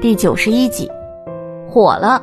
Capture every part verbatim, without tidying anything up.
第九十一集，火了。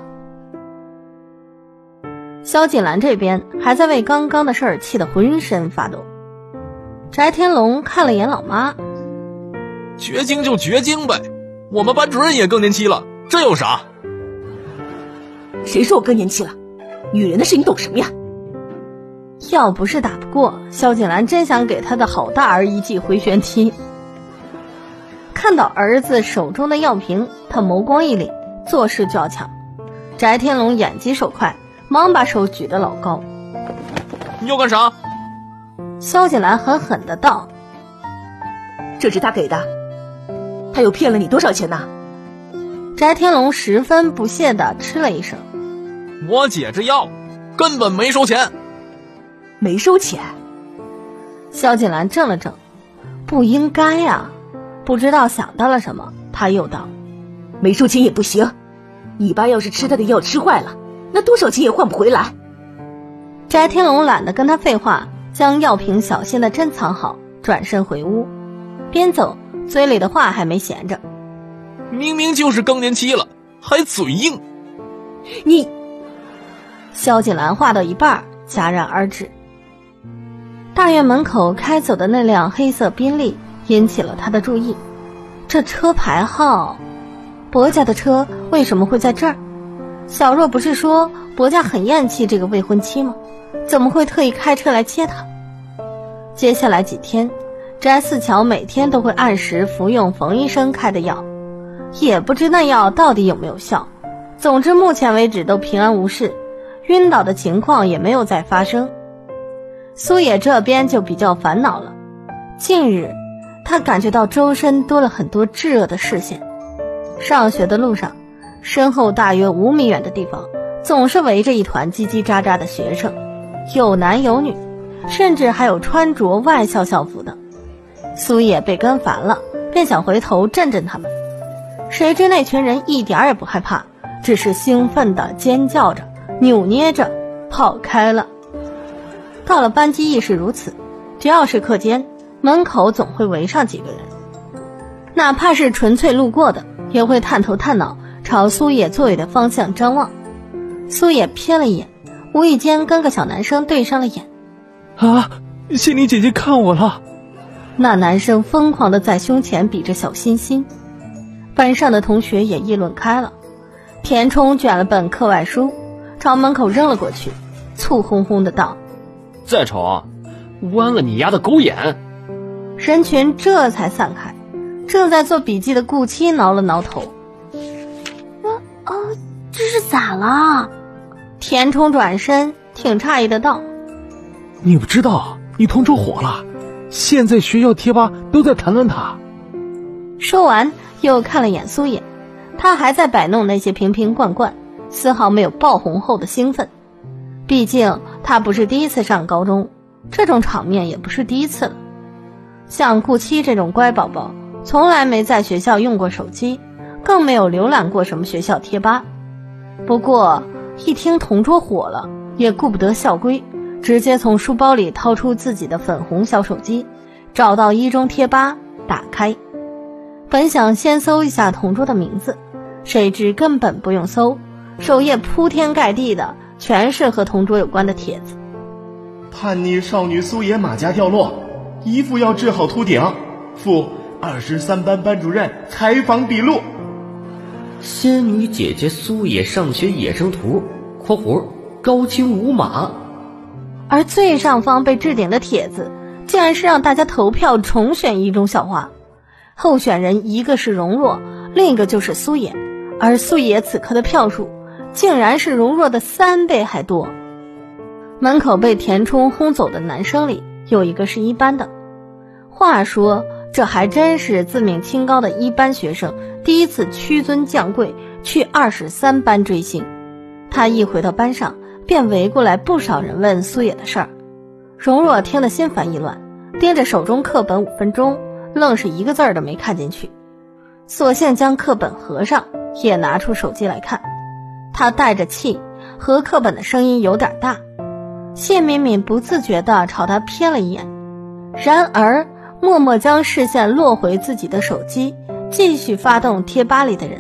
萧锦兰这边还在为刚刚的事儿气得浑身发抖。翟天龙看了眼老妈， 绝经就绝经呗，我们班主任也更年期了，这有啥？ 谁说我更年期了？女人的事你懂什么呀？ 要不是打不过，萧锦兰真想给他的好大儿一记回旋踢。看到儿子手中的药瓶，他眸光一凛，做事就要抢。翟天龙眼疾手快，忙把手举得老高。 你要干啥？ 萧锦兰狠狠的道： 这是他给的，他又骗了你多少钱呢？ 翟天龙十分不屑地嗤了一声： 我姐这药根本没收钱。 没收钱？ 萧锦兰怔了怔，不应该呀。不知道想到了什么，他又道： 没收钱也不行，你爸要是吃他的药吃坏了，那多少钱也换不回来。 翟天龙懒得跟他废话，将药瓶小心地珍藏好，转身回屋，边走嘴里的话还没闲着。 明明就是更年期了，还嘴硬。 你…… 萧锦兰话到一半戛然而止。大院门口开走的那辆黑色宾利引起了他的注意，这车牌号，薄家的车为什么会在这儿？小若不是说薄家很厌弃这个未婚妻吗？怎么会特意开车来接她？接下来几天，翟四桥每天都会按时服用冯医生开的药，也不知那药到底有没有效。总之目前为止都平安无事，晕倒的情况也没有再发生。苏野这边就比较烦恼了，近日他感觉到周身多了很多炙热的视线。上学的路上，身后大约五米远的地方总是围着一团叽叽喳喳的学生，有男有女，甚至还有穿着外校校服的。苏野被跟烦了，便想回头震震他们，谁知那群人一点也不害怕，只是兴奋地尖叫着扭捏着跑开了。到了班级亦是如此，只要是课间，门口总会围上几个人，哪怕是纯粹路过的，也会探头探脑朝苏野座位的方向张望。苏野瞥了一眼，无意间跟个小男生对上了眼。 啊，仙女姐姐看我了！ 那男生疯狂地在胸前比着小心心。班上的同学也议论开了。田冲卷了本课外书，朝门口扔了过去，醋烘烘的道： 再瞅，弯了你丫的狗眼！ 人群这才散开，正在做笔记的顾七挠了挠头。 啊啊，这是咋了？ 田冲转身挺诧异的道： 你不知道，你同桌火了，现在学校贴吧都在谈论他。 说完又看了眼苏野，他还在摆弄那些瓶瓶罐罐，丝毫没有爆红后的兴奋。毕竟他不是第一次上高中，这种场面也不是第一次了。像顾七这种乖宝宝，从来没在学校用过手机，更没有浏览过什么学校贴吧。不过一听同桌火了，也顾不得校规，直接从书包里掏出自己的粉红小手机，找到一中贴吧，打开。本想先搜一下同桌的名字，谁知根本不用搜，首页铺天盖地的全是和同桌有关的帖子。 叛逆少女苏野马甲掉落，姨父要治好秃顶，附二十三班班主任采访笔录。 仙女姐姐苏野上学野生图（括弧高清无码）。 而最上方被置顶的帖子，竟然是让大家投票重选一中校花。候选人一个是容若，另一个就是苏野，而苏野此刻的票数竟然是容若的三倍还多。门口被田冲轰走的男生里，有一个是一班的。话说这还真是自命清高的一班学生第一次屈尊降贵去二十三班追星。他一回到班上，便围过来不少人问苏野的事儿。容若听得心烦意乱，盯着手中课本五分钟，愣是一个字儿都没看进去，索性将课本合上，也拿出手机来看。他带着气，和课本的声音有点大。谢敏敏不自觉地朝他瞥了一眼，然而默默将视线落回自己的手机，继续发动贴吧里的人。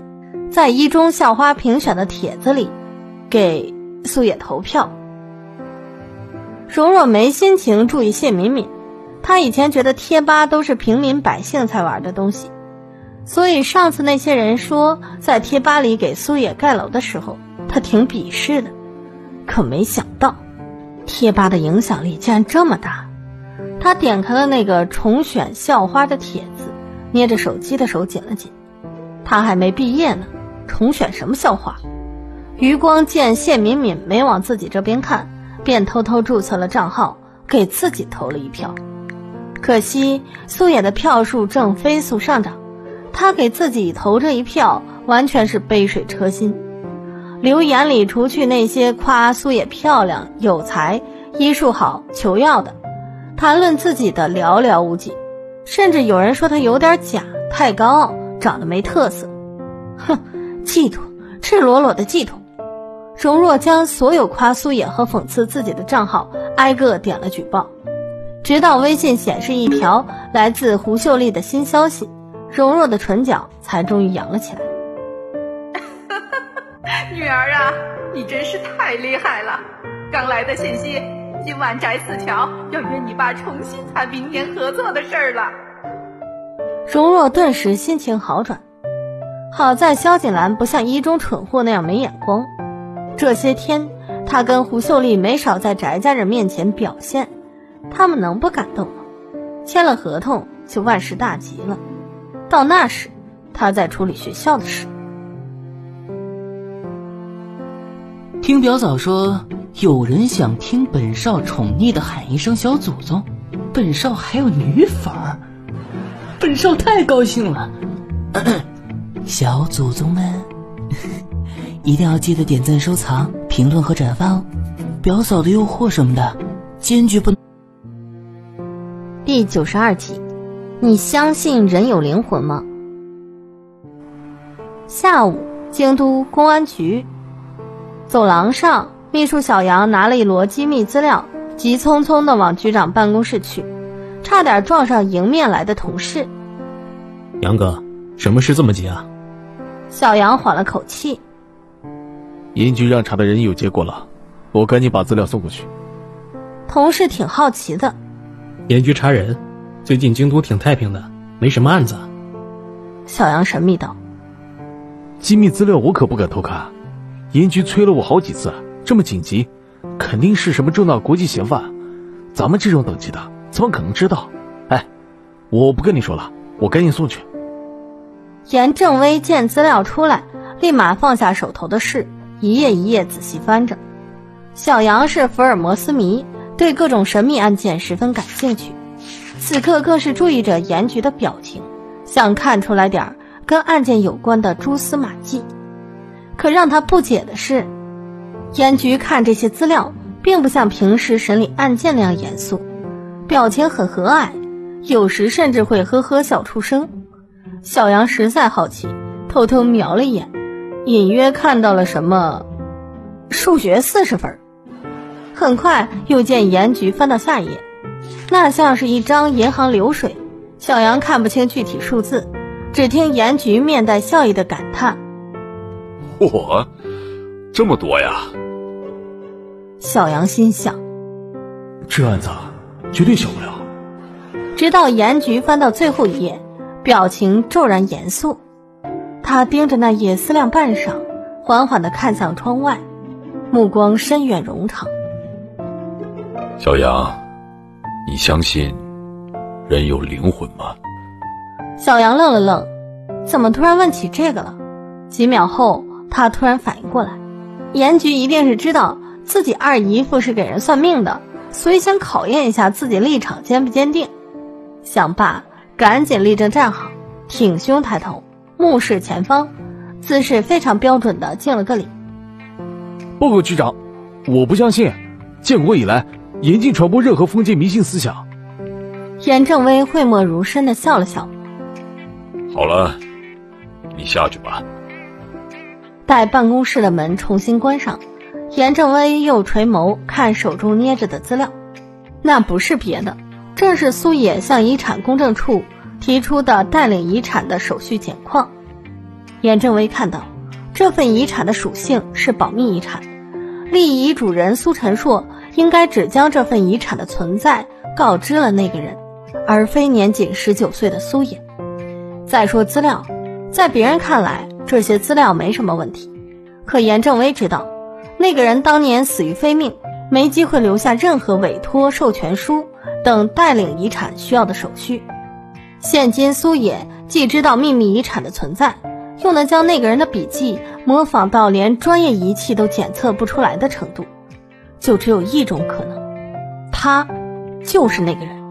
在一中校花评选的帖子里给苏野投票。荣若没心情注意谢敏敏，她以前觉得贴吧都是平民百姓才玩的东西，所以上次那些人说在贴吧里给苏野盖楼的时候，她挺鄙视的。可没想到贴吧的影响力竟然这么大。她点开了那个重选校花的帖子，捏着手机的手紧了紧。她还没毕业呢，重选什么校花？余光见谢敏敏没往自己这边看，便偷偷注册了账号，给自己投了一票。可惜苏野的票数正飞速上涨，他给自己投这一票完全是杯水车薪。留言里除去那些夸苏野漂亮、有才、医术好、求药的，谈论自己的寥寥无几，甚至有人说他有点假，太高傲，长得没特色。哼，嫉妒，赤裸裸的嫉妒。荣若将所有夸苏野和讽刺自己的账号挨个点了举报，直到微信显示一条来自胡秀丽的新消息，荣若的唇角才终于扬了起来。 女儿啊，你真是太厉害了！刚来的信息，今晚宅四条要约你爸重新谈明年合作的事儿了。 荣若顿时心情好转，好在萧锦兰不像一中蠢货那样没眼光。这些天他跟胡秀丽没少在翟家人面前表现，他们能不感动吗？签了合同就万事大吉了，到那时他在处理学校的事。 听表嫂说有人想听本少宠溺的喊一声小祖宗，本少还有女粉儿，本少太高兴了。咳咳，小祖宗们一定要记得点赞、收藏、评论和转发哦！表嫂的诱惑什么的，坚决不能。 第九十二集，你相信人有灵魂吗？下午，京都公安局走廊上，秘书小杨拿了一摞机密资料，急匆匆地往局长办公室去，差点撞上迎面来的同事。 杨哥，什么事这么急啊？ 小杨缓了口气。 严局让查的人有结果了，我赶紧把资料送过去。 同事挺好奇的。 严局查人，最近京都挺太平的，没什么案子啊。 小杨神秘道。 机密资料我可不敢偷看，严局催了我好几次，这么紧急，肯定是什么重大国际嫌犯，咱们这种等级的怎么可能知道？哎，我不跟你说了，我赶紧送去。 严正威见资料出来，立马放下手头的事，一页一页仔细翻着。小杨是福尔摩斯迷，对各种神秘案件十分感兴趣，此刻更是注意着严局的表情，想看出来点跟案件有关的蛛丝马迹。可让他不解的是，严局看这些资料并不像平时审理案件那样严肃，表情很和蔼，有时甚至会呵呵笑出声。小杨实在好奇，偷偷瞄了一眼，隐约看到了什么数学四十分。很快又见严局翻到下一页，那像是一张银行流水，小杨看不清具体数字，只听严局面带笑意的感叹： 嚯，这么多呀！ 小杨心想， 这案子绝对小不了。 直到严局翻到最后一页，表情骤然严肃，他盯着那页思量半晌，缓缓地看向窗外，目光深远冗长。 小杨，你相信人有灵魂吗？ 小杨愣了愣，怎么突然问起这个了？几秒后他突然反应过来，严局一定是知道自己二姨夫是给人算命的，所以想考验一下自己立场坚不坚定。想罢赶紧立正站好，挺胸抬头，目视前方，姿势非常标准的敬了个礼。 报告局长，我不相信，建国以来严禁传播任何封建迷信思想。 严正威讳莫如深的笑了笑。 好了，你下去吧。 待办公室的门重新关上，严正威又垂眸看手中捏着的资料，那不是别的，正是苏野向遗产公证处提出的带领遗产的手续简况。严正威看到这份遗产的属性是保密遗产，立遗嘱人苏晨硕应该只将这份遗产的存在告知了那个人，而非年仅十九岁的苏野。再说资料，在别人看来这些资料没什么问题，可严正威知道那个人当年死于非命，没机会留下任何委托、授权书等带领遗产需要的手续。现今苏野既知道秘密遗产的存在，又能将那个人的笔迹模仿到连专业仪器都检测不出来的程度，就只有一种可能，他就是那个人。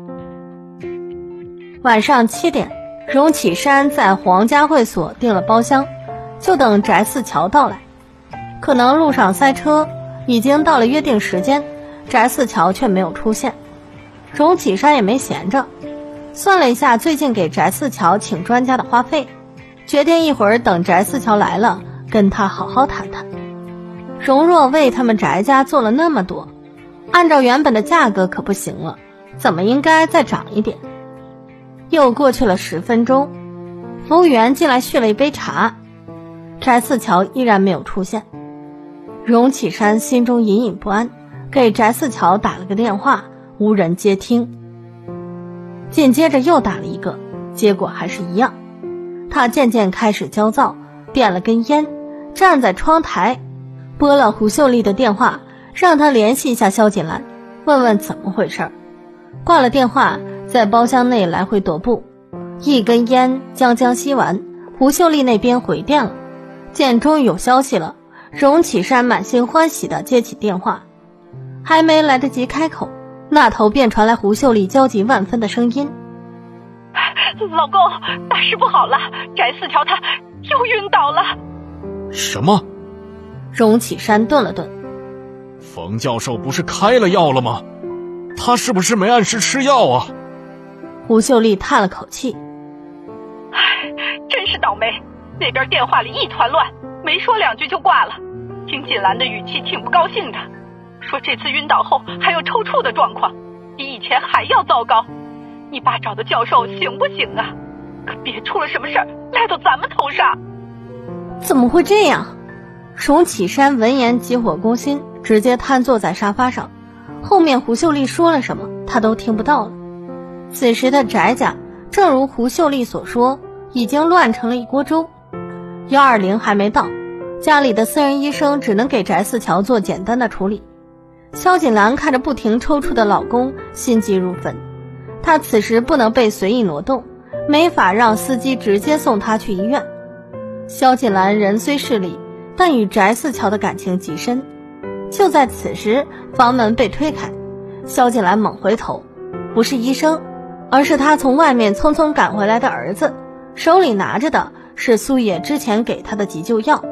晚上七点，荣启山在皇家会所订了包厢，就等翟四桥到来。可能路上塞车，已经到了约定时间，翟四桥却没有出现。荣启山也没闲着，算了一下最近给翟四桥请专家的花费，决定一会儿等翟四桥来了跟他好好谈谈。荣若为他们翟家做了那么多，按照原本的价格可不行了，怎么应该再涨一点。又过去了十分钟，服务员进来续了一杯茶，翟四桥依然没有出现。荣启山心中隐隐不安，给翟四桥打了个电话，无人接听。紧接着又打了一个，结果还是一样。他渐渐开始焦躁，点了根烟，站在窗台拨了胡秀丽的电话，让他联系一下萧锦兰，问问怎么回事。挂了电话，在包厢内来回踱步，一根烟将将吸完，胡秀丽那边回电了。见终于有消息了，荣启山满心欢喜地接起电话，还没来得及开口，那头便传来胡秀丽焦急万分的声音： 老公，大事不好了，翟四桥他又晕倒了。 什么？ 荣启山顿了顿， 冯教授不是开了药了吗？他是不是没按时吃药啊？ 胡秀丽叹了口气， 唉，真是倒霉，那边电话里一团乱，没说两句就挂了。听锦兰的语气挺不高兴的，说这次晕倒后还有抽搐的状况，比以前还要糟糕。你爸找的教授行不行啊？可别出了什么事儿赖到咱们头上。 怎么会这样？荣启山闻言急火攻心，直接瘫坐在沙发上，后面胡秀丽说了什么他都听不到了。此时的翟家正如胡秀丽所说，已经乱成了一锅粥。幺二零还没到，家里的私人医生只能给翟四桥做简单的处理。萧锦兰看着不停抽搐的老公，心急如焚。她此时不能被随意挪动，没法让司机直接送她去医院。萧锦兰人虽势利，但与翟四桥的感情极深。就在此时，房门被推开，萧锦兰猛回头，不是医生，而是她从外面匆匆赶回来的儿子，手里拿着的是苏野之前给他的急救药。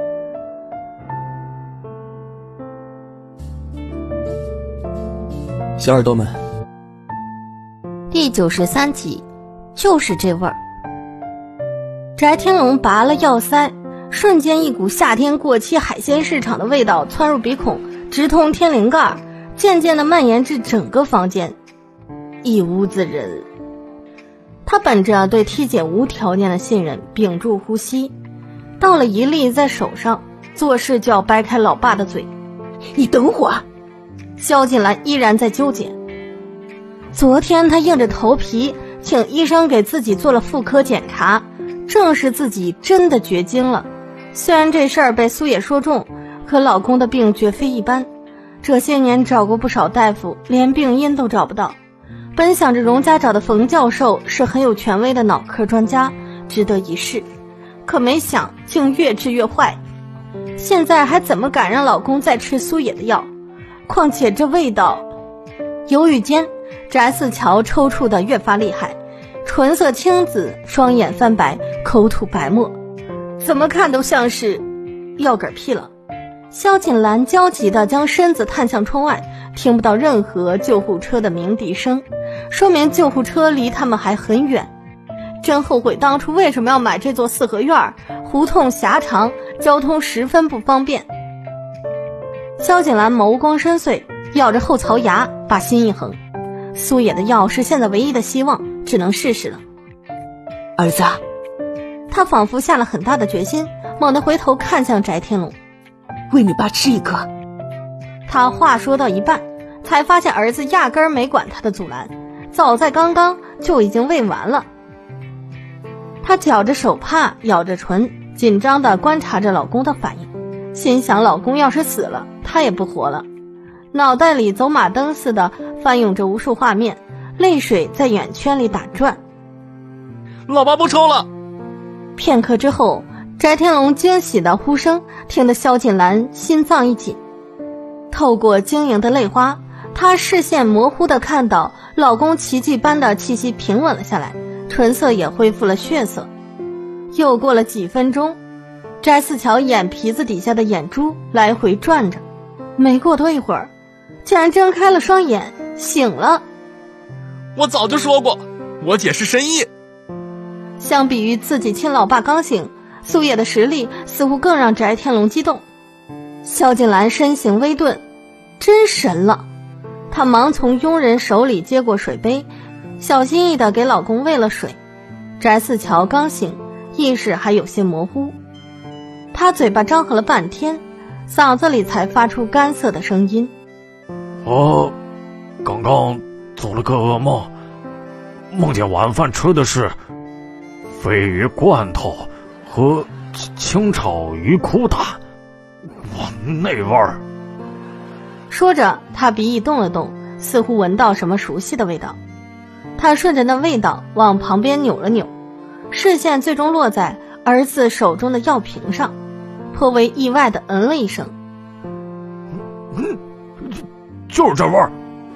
小耳朵们， 第九十三集，就是这味儿。翟天龙拔了药塞，瞬间一股夏天过期海鲜市场的味道窜入鼻孔，直通天灵盖，渐渐地蔓延至整个房间，一屋子人。他本着对 T 姐无条件的信任，屏住呼吸，倒了一粒在手上，做事就要掰开老爸的嘴。 你等会儿。 萧锦兰依然在纠结。昨天她硬着头皮请医生给自己做了妇科检查，证实自己真的绝经了。虽然这事儿被苏野说中，可老公的病绝非一般，这些年找过不少大夫，连病因都找不到。本想着荣家找的冯教授是很有权威的脑科专家，值得一试，可没想竟越治越坏。现在还怎么敢让老公再吃苏野的药？况且这味道……犹豫间，翟四桥抽搐得越发厉害，唇色青紫，双眼翻白，口吐白沫，怎么看都像是要嗝屁了。萧锦兰焦急地将身子探向窗外，听不到任何救护车的鸣笛声，说明救护车离他们还很远。真后悔当初为什么要买这座四合院，胡同狭长，交通十分不方便。萧锦兰眸光深邃，咬着后槽牙，把心一横，苏野的药是现在唯一的希望，只能试试了。 儿子， 他仿佛下了很大的决心， 猛地回头看向翟天龙， 喂你爸吃一颗。 他话说到一半，才发现儿子压根儿没管他的阻拦，早在刚刚就已经喂完了。他绞着手帕，咬着唇，紧张地观察着老公的反应，心想老公要是死了，他也不活了。脑袋里走马灯似的翻涌着无数画面，泪水在眼圈里打转。 老爸不抽了。 片刻之后，翟天龙惊喜的呼声听得萧锦兰心脏一紧，透过晶莹的泪花，她视线模糊地看到老公奇迹般的气息平稳了下来，唇色也恢复了血色。又过了几分钟，翟四桥眼皮子底下的眼珠来回转着，没过多一会儿，竟然睁开了双眼，醒了。 我早就说过，我姐是神医。 相比于自己亲老爸刚醒，苏野的实力似乎更让翟天龙激动。萧锦兰身形微顿，真神了。她忙从佣人手里接过水杯，小心翼翼地给老公喂了水。翟四桥刚醒，意识还有些模糊，他嘴巴张合了半天，嗓子里才发出干涩的声音： 我刚刚做了个噩梦，梦见晚饭吃的是鲱鱼罐头和清炒鱼骨打，哇，那味儿！ 说着，他鼻翼动了动，似乎闻到什么熟悉的味道。他顺着那味道往旁边扭了扭，视线最终落在儿子手中的药瓶上，颇为意外地嗯了一声：“ 嗯，就是这味儿。”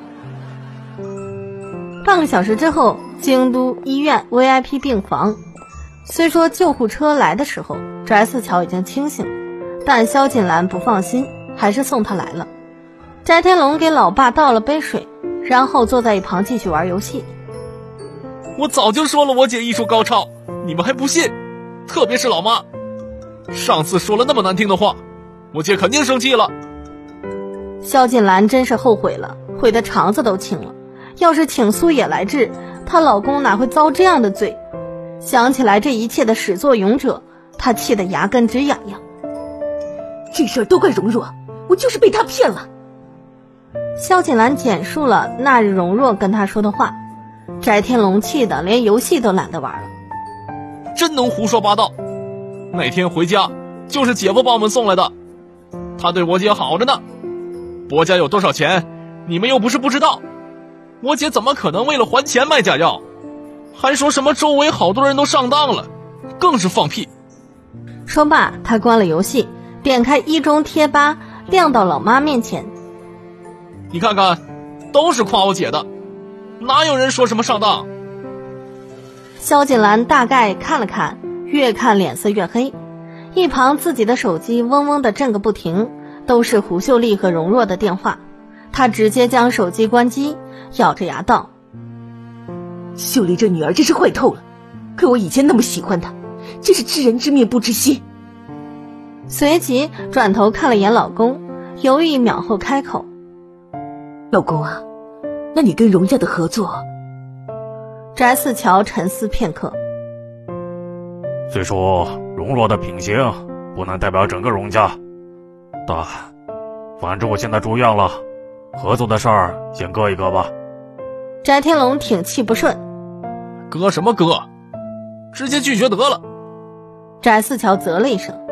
半个小时之后，京都医院 V I P 病房。虽说救护车来的时候翟四桥已经清醒，但萧锦兰不放心，还是送他来了。翟天龙给老爸倒了杯水，然后坐在一旁继续玩游戏。 我早就说了我姐艺术高超，你们还不信，特别是老妈，上次说了那么难听的话，我姐肯定生气了。 萧锦兰真是后悔了，悔得肠子都青了。要是请苏野来治，她老公哪会遭这样的罪？想起来这一切的始作俑者，她气得牙根直痒痒。 这事儿都怪容若，我就是被她骗了。 萧锦兰简述了那日容若跟她说的话，翟天龙气得连游戏都懒得玩了。 真能胡说八道！那天回家就是姐夫把我们送来的，他对我姐好着呢。伯家有多少钱，你们又不是不知道。我姐怎么可能为了还钱卖假药？还说什么周围好多人都上当了，更是放屁。 说罢，他关了游戏，点开一中贴吧，亮到老妈面前。 你看看，都是夸我姐的，哪有人说什么上当？ 萧锦兰大概看了看，越看脸色越黑，一旁自己的手机嗡嗡地震个不停，都是胡秀丽和容若的电话。她直接将手机关机，咬着牙道： 秀丽这女儿真是坏透了，可我以前那么喜欢她，真是知人知面不知心。 随即转头看了眼老公，犹豫一秒后开口： 老公啊，那你跟荣家的合作？ 翟四桥沉思片刻， 虽说容若的品行不能代表整个荣家，但反正我现在住院了，合作的事儿先搁一搁吧。 翟天龙挺气不顺： 搁什么搁，直接拒绝得了。 翟四桥啧了一声：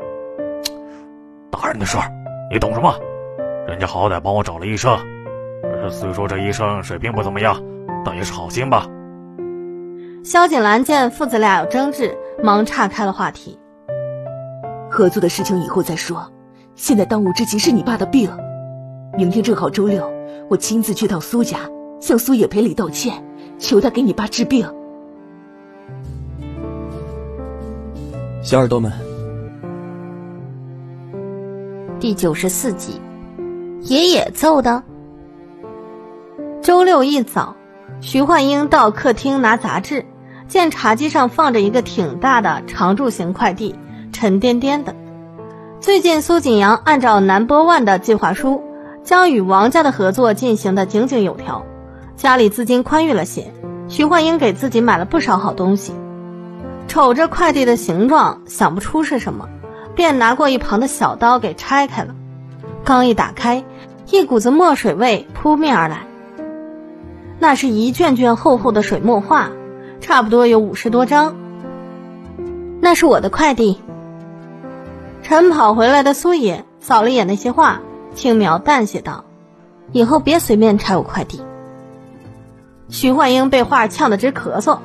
大人的事儿你懂什么？人家好歹帮我找了医生，虽说这医生水平不怎么样，但也是好心吧。 萧锦兰见父子俩有争执，忙岔开了话题： 合作的事情以后再说，现在当务之急是你爸的病。明天正好周六，我亲自去趟苏家，向苏野赔礼道歉，求他给你爸治病。 小耳朵们， 第九十四集，爷爷揍的。周六一早，徐焕英到客厅拿杂志，见茶几上放着一个挺大的长柱形快递，沉甸甸的。最近苏锦阳按照 number one 的计划书，将与王家的合作进行得井井有条，家里资金宽裕了些，徐焕英给自己买了不少好东西。瞅着快递的形状，想不出是什么， 便拿过一旁的小刀给拆开了。刚一打开，一股子墨水味扑面而来。那是一卷卷厚厚的水墨画，差不多有五十多张。那是我的快递。晨跑回来的苏野扫了眼那些画，轻描淡写道：以后别随便拆我快递。徐焕英被画呛得直咳嗽。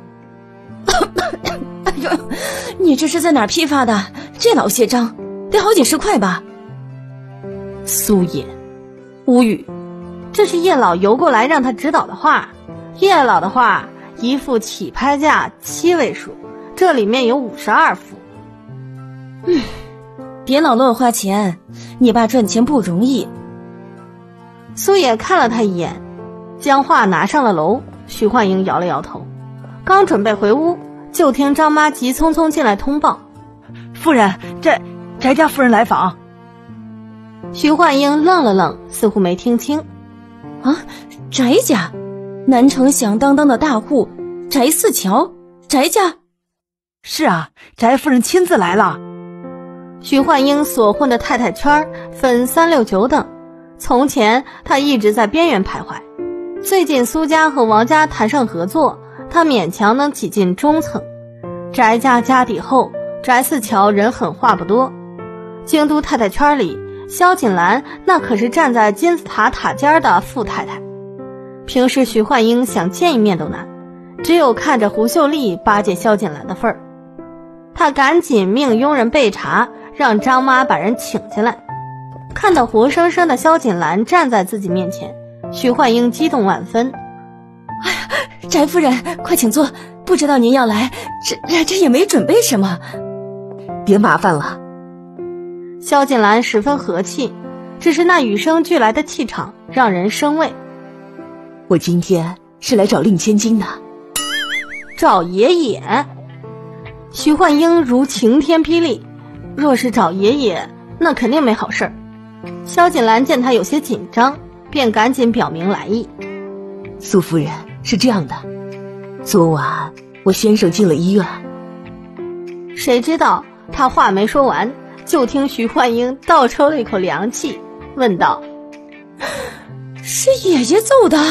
哎呦，你这是在哪儿批发的？这老些张，得好几十块吧？ 苏野无语，这是叶老邮过来让他指导的画。叶老的画一幅起拍价七位数，这里面有五十二幅。 嗯，别老乱花钱，你爸赚钱不容易。 苏野看了他一眼，将画拿上了楼。徐焕英摇了摇头，刚准备回屋，就听张妈急匆匆进来通报： 夫人，翟翟家夫人来访。 徐焕英愣了愣，似乎没听清。 啊，翟家？南城响当当的大户翟四桥，翟家？ 是啊，翟夫人亲自来了。 徐焕英所混的太太圈分三六九等，从前他一直在边缘徘徊，最近苏家和王家谈上合作，他勉强能挤进中层。翟家家底厚，翟四桥人狠话不多。京都太太圈里，萧锦兰那可是站在金字塔塔尖的富太太，平时徐焕英想见一面都难，只有看着胡秀丽巴结萧锦兰的份儿。他赶紧命佣人备茶，让张妈把人请进来。看到活生生的萧锦兰站在自己面前，徐焕英激动万分。 哎呀，翟夫人快请坐，不知道您要来，这这也没准备什么。 别麻烦了。 萧锦兰十分和气，只是那与生俱来的气场让人生畏。 我今天是来找令千金的。 找爷爷？徐焕英如晴天霹雳，若是找爷爷，那肯定没好事儿。萧锦兰见他有些紧张，便赶紧表明来意。 苏夫人，是这样的，昨晚我先生进了医院。 谁知道他话没说完，就听徐焕英倒抽了一口凉气，问道： 是爷爷揍的？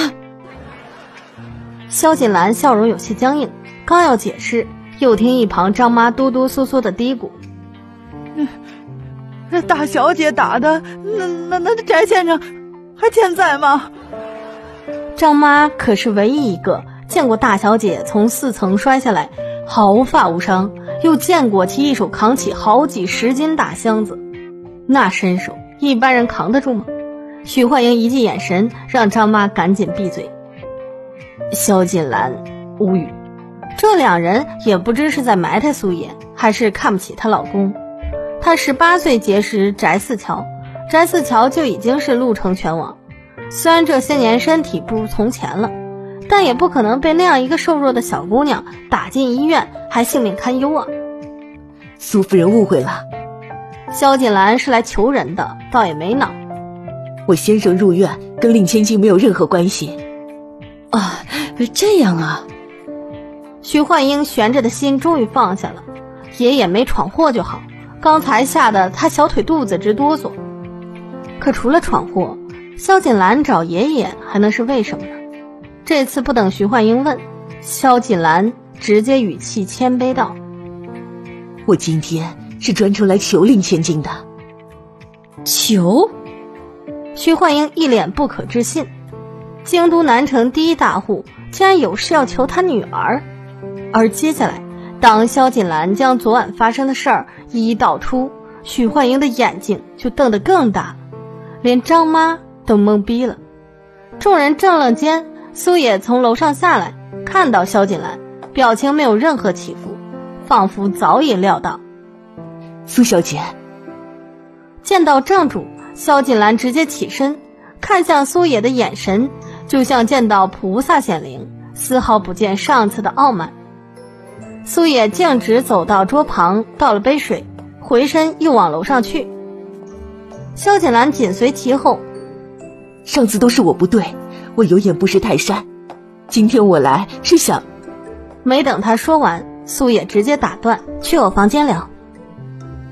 萧锦兰笑容有些僵硬，刚要解释，又听一旁张妈嘟嘟嗦嗦的嘀咕： 嗯，这大小姐打的，那那那翟先生还健在吗？ 张妈可是唯一一个见过大小姐从四层摔下来毫发无伤，又见过其一手扛起好几十斤大箱子，那身手一般人扛得住吗？徐焕英一记眼神让张妈赶紧闭嘴。萧锦兰无语，这两人也不知是在埋汰苏野，还是看不起她老公。她十八岁结识翟四桥，翟四桥就已经是陆城拳王，虽然这些年身体不如从前了，但也不可能被那样一个瘦弱的小姑娘打进医院，还性命堪忧啊。 苏夫人误会了， 萧锦兰是来求人的，倒也没恼。 我先生入院跟令千金没有任何关系。 啊，这样啊。 徐焕英悬着的心终于放下了，爷爷没闯祸就好，刚才吓得他小腿肚子直哆嗦。可除了闯祸，萧锦兰找爷爷还能是为什么呢？这次不等徐焕英问，萧锦兰直接语气谦卑道： 我今天是专程来求令千金的。 求？ 徐焕英一脸不可置信，京都南城第一大户竟然有事要求他女儿。而接下来，当萧锦兰将昨晚发生的事儿一一道出，许焕英的眼睛就瞪得更大了，连张妈都懵逼了。众人怔了间，苏野从楼上下来，看到萧锦兰，表情没有任何起伏，仿佛早已料到。 苏小姐。 见到正主，萧锦兰直接起身，看向苏野的眼神就像见到菩萨显灵，丝毫不见上次的傲慢。苏野径直走到桌旁，倒了杯水，回身又往楼上去。萧锦兰紧随其后。 上次都是我不对，我有眼不识泰山，今天我来是想…… 没等他说完，苏野直接打断：去我房间聊。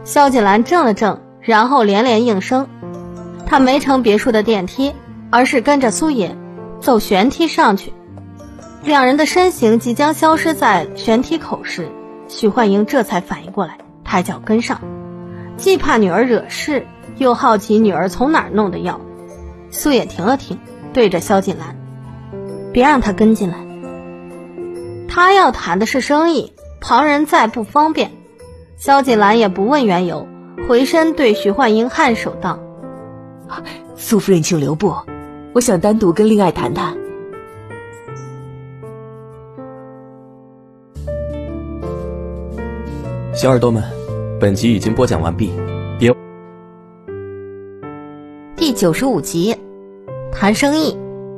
萧锦兰怔了怔，然后连连应声。她没乘别墅的电梯，而是跟着苏野走旋梯上去。两人的身形即将消失在旋梯口时，许幻英这才反应过来，抬脚跟上，既怕女儿惹事，又好奇女儿从哪儿弄的药。苏野停了停，对着萧锦兰：别让她跟进来。他要谈的是生意，旁人再不方便。萧锦兰也不问缘由，回身对徐焕英颔首道： 苏夫人请留步，我想单独跟令爱谈谈。 小耳朵们，本集已经播讲完毕，别第九十五集谈生意。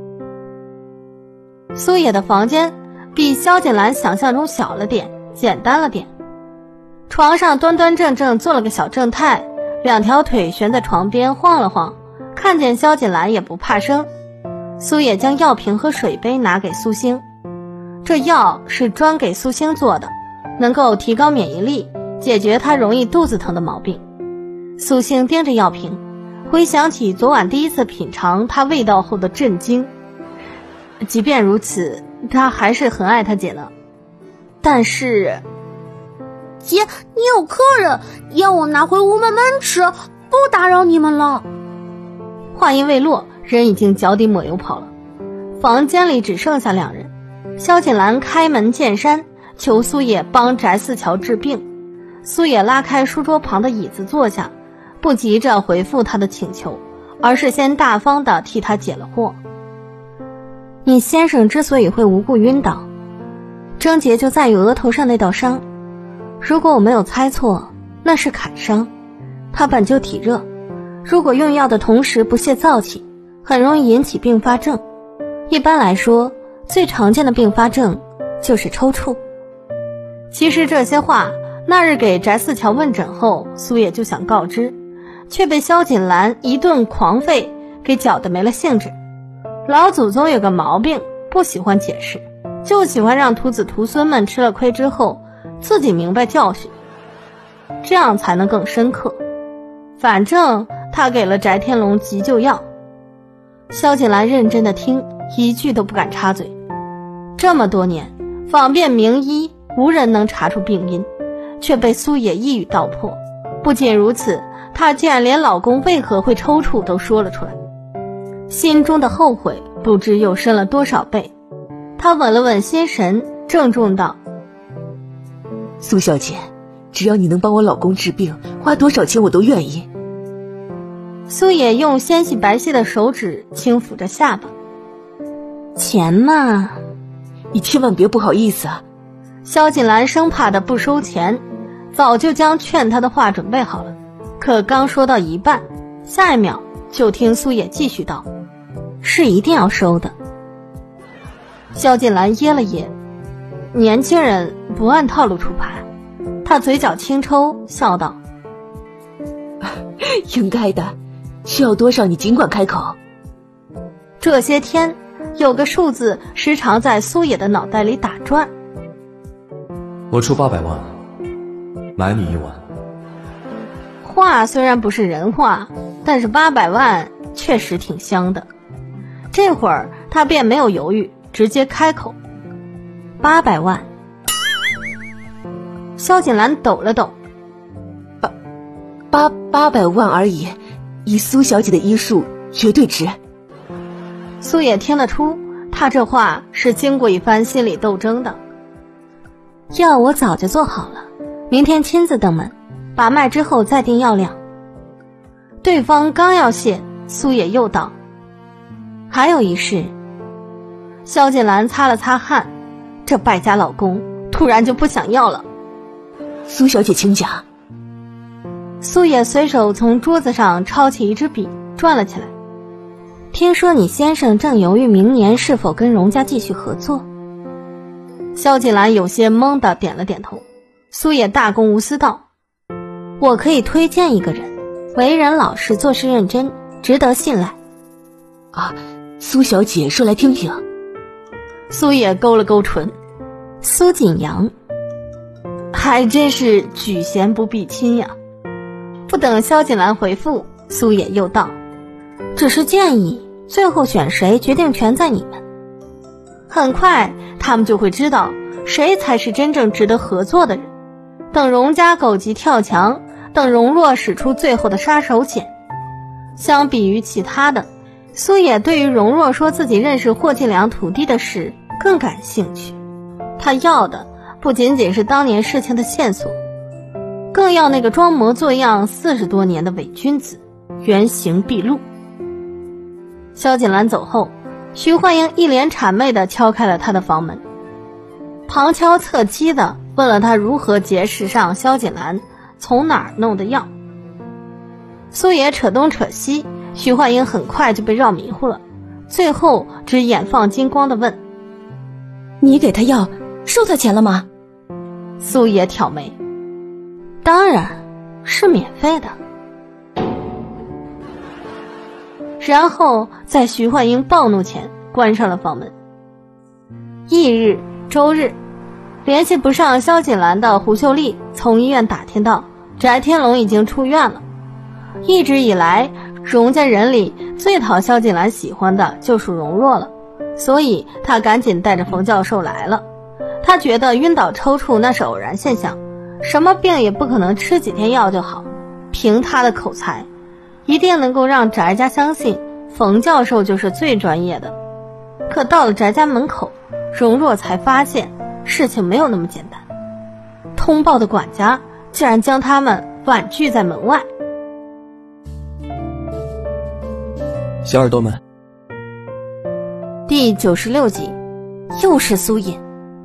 苏野的房间比萧锦兰想象中小了点，简单了点。床上端端正正坐了个小正太，两条腿悬在床边晃了晃，看见萧锦兰也不怕生。苏野将药瓶和水杯拿给苏星，这药是专给苏星做的，能够提高免疫力，解决她容易肚子疼的毛病。苏星盯着药瓶，回想起昨晚第一次品尝它味道后的震惊。即便如此，他还是很爱他姐的。但是姐，你有客人，要我拿回屋慢慢吃，不打扰你们了。 话音未落，人已经脚底抹油跑了。房间里只剩下两人。萧锦兰开门见山，求苏野帮翟四桥治病。苏野拉开书桌旁的椅子坐下，不急着回复他的请求，而是先大方地替他解了惑。你先生之所以会无故晕倒，症结就在于额头上那道伤。如果我没有猜错，那是砍伤。他本就体热，如果用药的同时不泄燥气，很容易引起并发症。一般来说，最常见的并发症就是抽搐。其实这些话那日给翟四桥问诊后，苏野就想告知，却被萧锦兰一顿狂吠给搅得没了兴致。老祖宗有个毛病，不喜欢解释，就喜欢让徒子徒孙们吃了亏之后自己明白教训，这样才能更深刻。反正他给了翟天龙急救药。萧锦兰认真的听，一句都不敢插嘴。这么多年访遍名医，无人能查出病因，却被苏野一语道破。不仅如此，她竟然连老公为何会抽搐都说了出来，心中的后悔不知又深了多少倍。她稳了稳心神，郑重道： 苏小姐，只要你能帮我老公治病，花多少钱我都愿意。 苏野用纤细白皙的手指轻抚着下巴。钱嘛， 你千万别不好意思啊。 萧锦兰生怕的不收钱，早就将劝他的话准备好了，可刚说到一半，下一秒就听苏野继续道：是一定要收的。萧锦兰噎了噎，年轻人不按套路出牌。他嘴角轻抽，笑道： 应该的，需要多少你尽管开口。 这些天有个数字时常在苏野的脑袋里打转。 我出八百万，买你一碗。 话虽然不是人话，但是八百万确实挺香的。这会儿他便没有犹豫，直接开口：八百万。萧锦兰抖了抖： 八八八百万而已，以苏小姐的医术，绝对值。 苏野听得出，他这话是经过一番心理斗争的。药我早就做好了，明天亲自登门，把脉之后再定药量。对方刚要谢，苏野又道：还有一事。萧锦兰擦了擦汗，这败家老公突然就不想要了。 苏小姐请讲。 苏野随手从桌子上抄起一支笔，转了起来。听说你先生正犹豫明年是否跟荣家继续合作。萧锦兰有些懵地点了点头。苏野大公无私道：我可以推荐一个人，为人老实，做事认真，值得信赖。 啊，苏小姐说来听听。 苏野勾了勾唇：苏锦阳。还真是举贤不避亲呀。 不等萧锦兰回复，苏野又道：只是建议，最后选谁决定权在你们。很快他们就会知道谁才是真正值得合作的人。等荣家狗急跳墙，等荣若使出最后的杀手锏。相比于其他的，苏野对于荣若说自己认识霍继良徒弟的事更感兴趣。他要的不仅仅是当年事情的线索，更要那个装模作样四十多年的伪君子原形毕露。萧锦兰走后，徐焕英一脸谄媚地敲开了他的房门，旁敲侧击地问了他如何结识上萧锦兰，从哪儿弄的药。苏野扯东扯西，徐焕英很快就被绕迷糊了，最后只眼放金光地问： 你给他药收他钱了吗？ 苏野挑眉：当然是免费的。然后在徐焕英暴怒前关上了房门。翌日周日，联系不上萧锦兰的胡秀丽从医院打听到翟天龙已经出院了。一直以来，荣家人里最讨萧锦兰喜欢的就属荣若了，所以他赶紧带着冯教授来了。他觉得晕倒抽搐那是偶然现象，什么病也不可能吃几天药就好。凭他的口才，一定能够让翟家相信冯教授就是最专业的。可到了翟家门口，荣若才发现事情没有那么简单。通报的管家竟然将他们婉拒在门外。 小耳朵们， 第九十六集，又是苏野。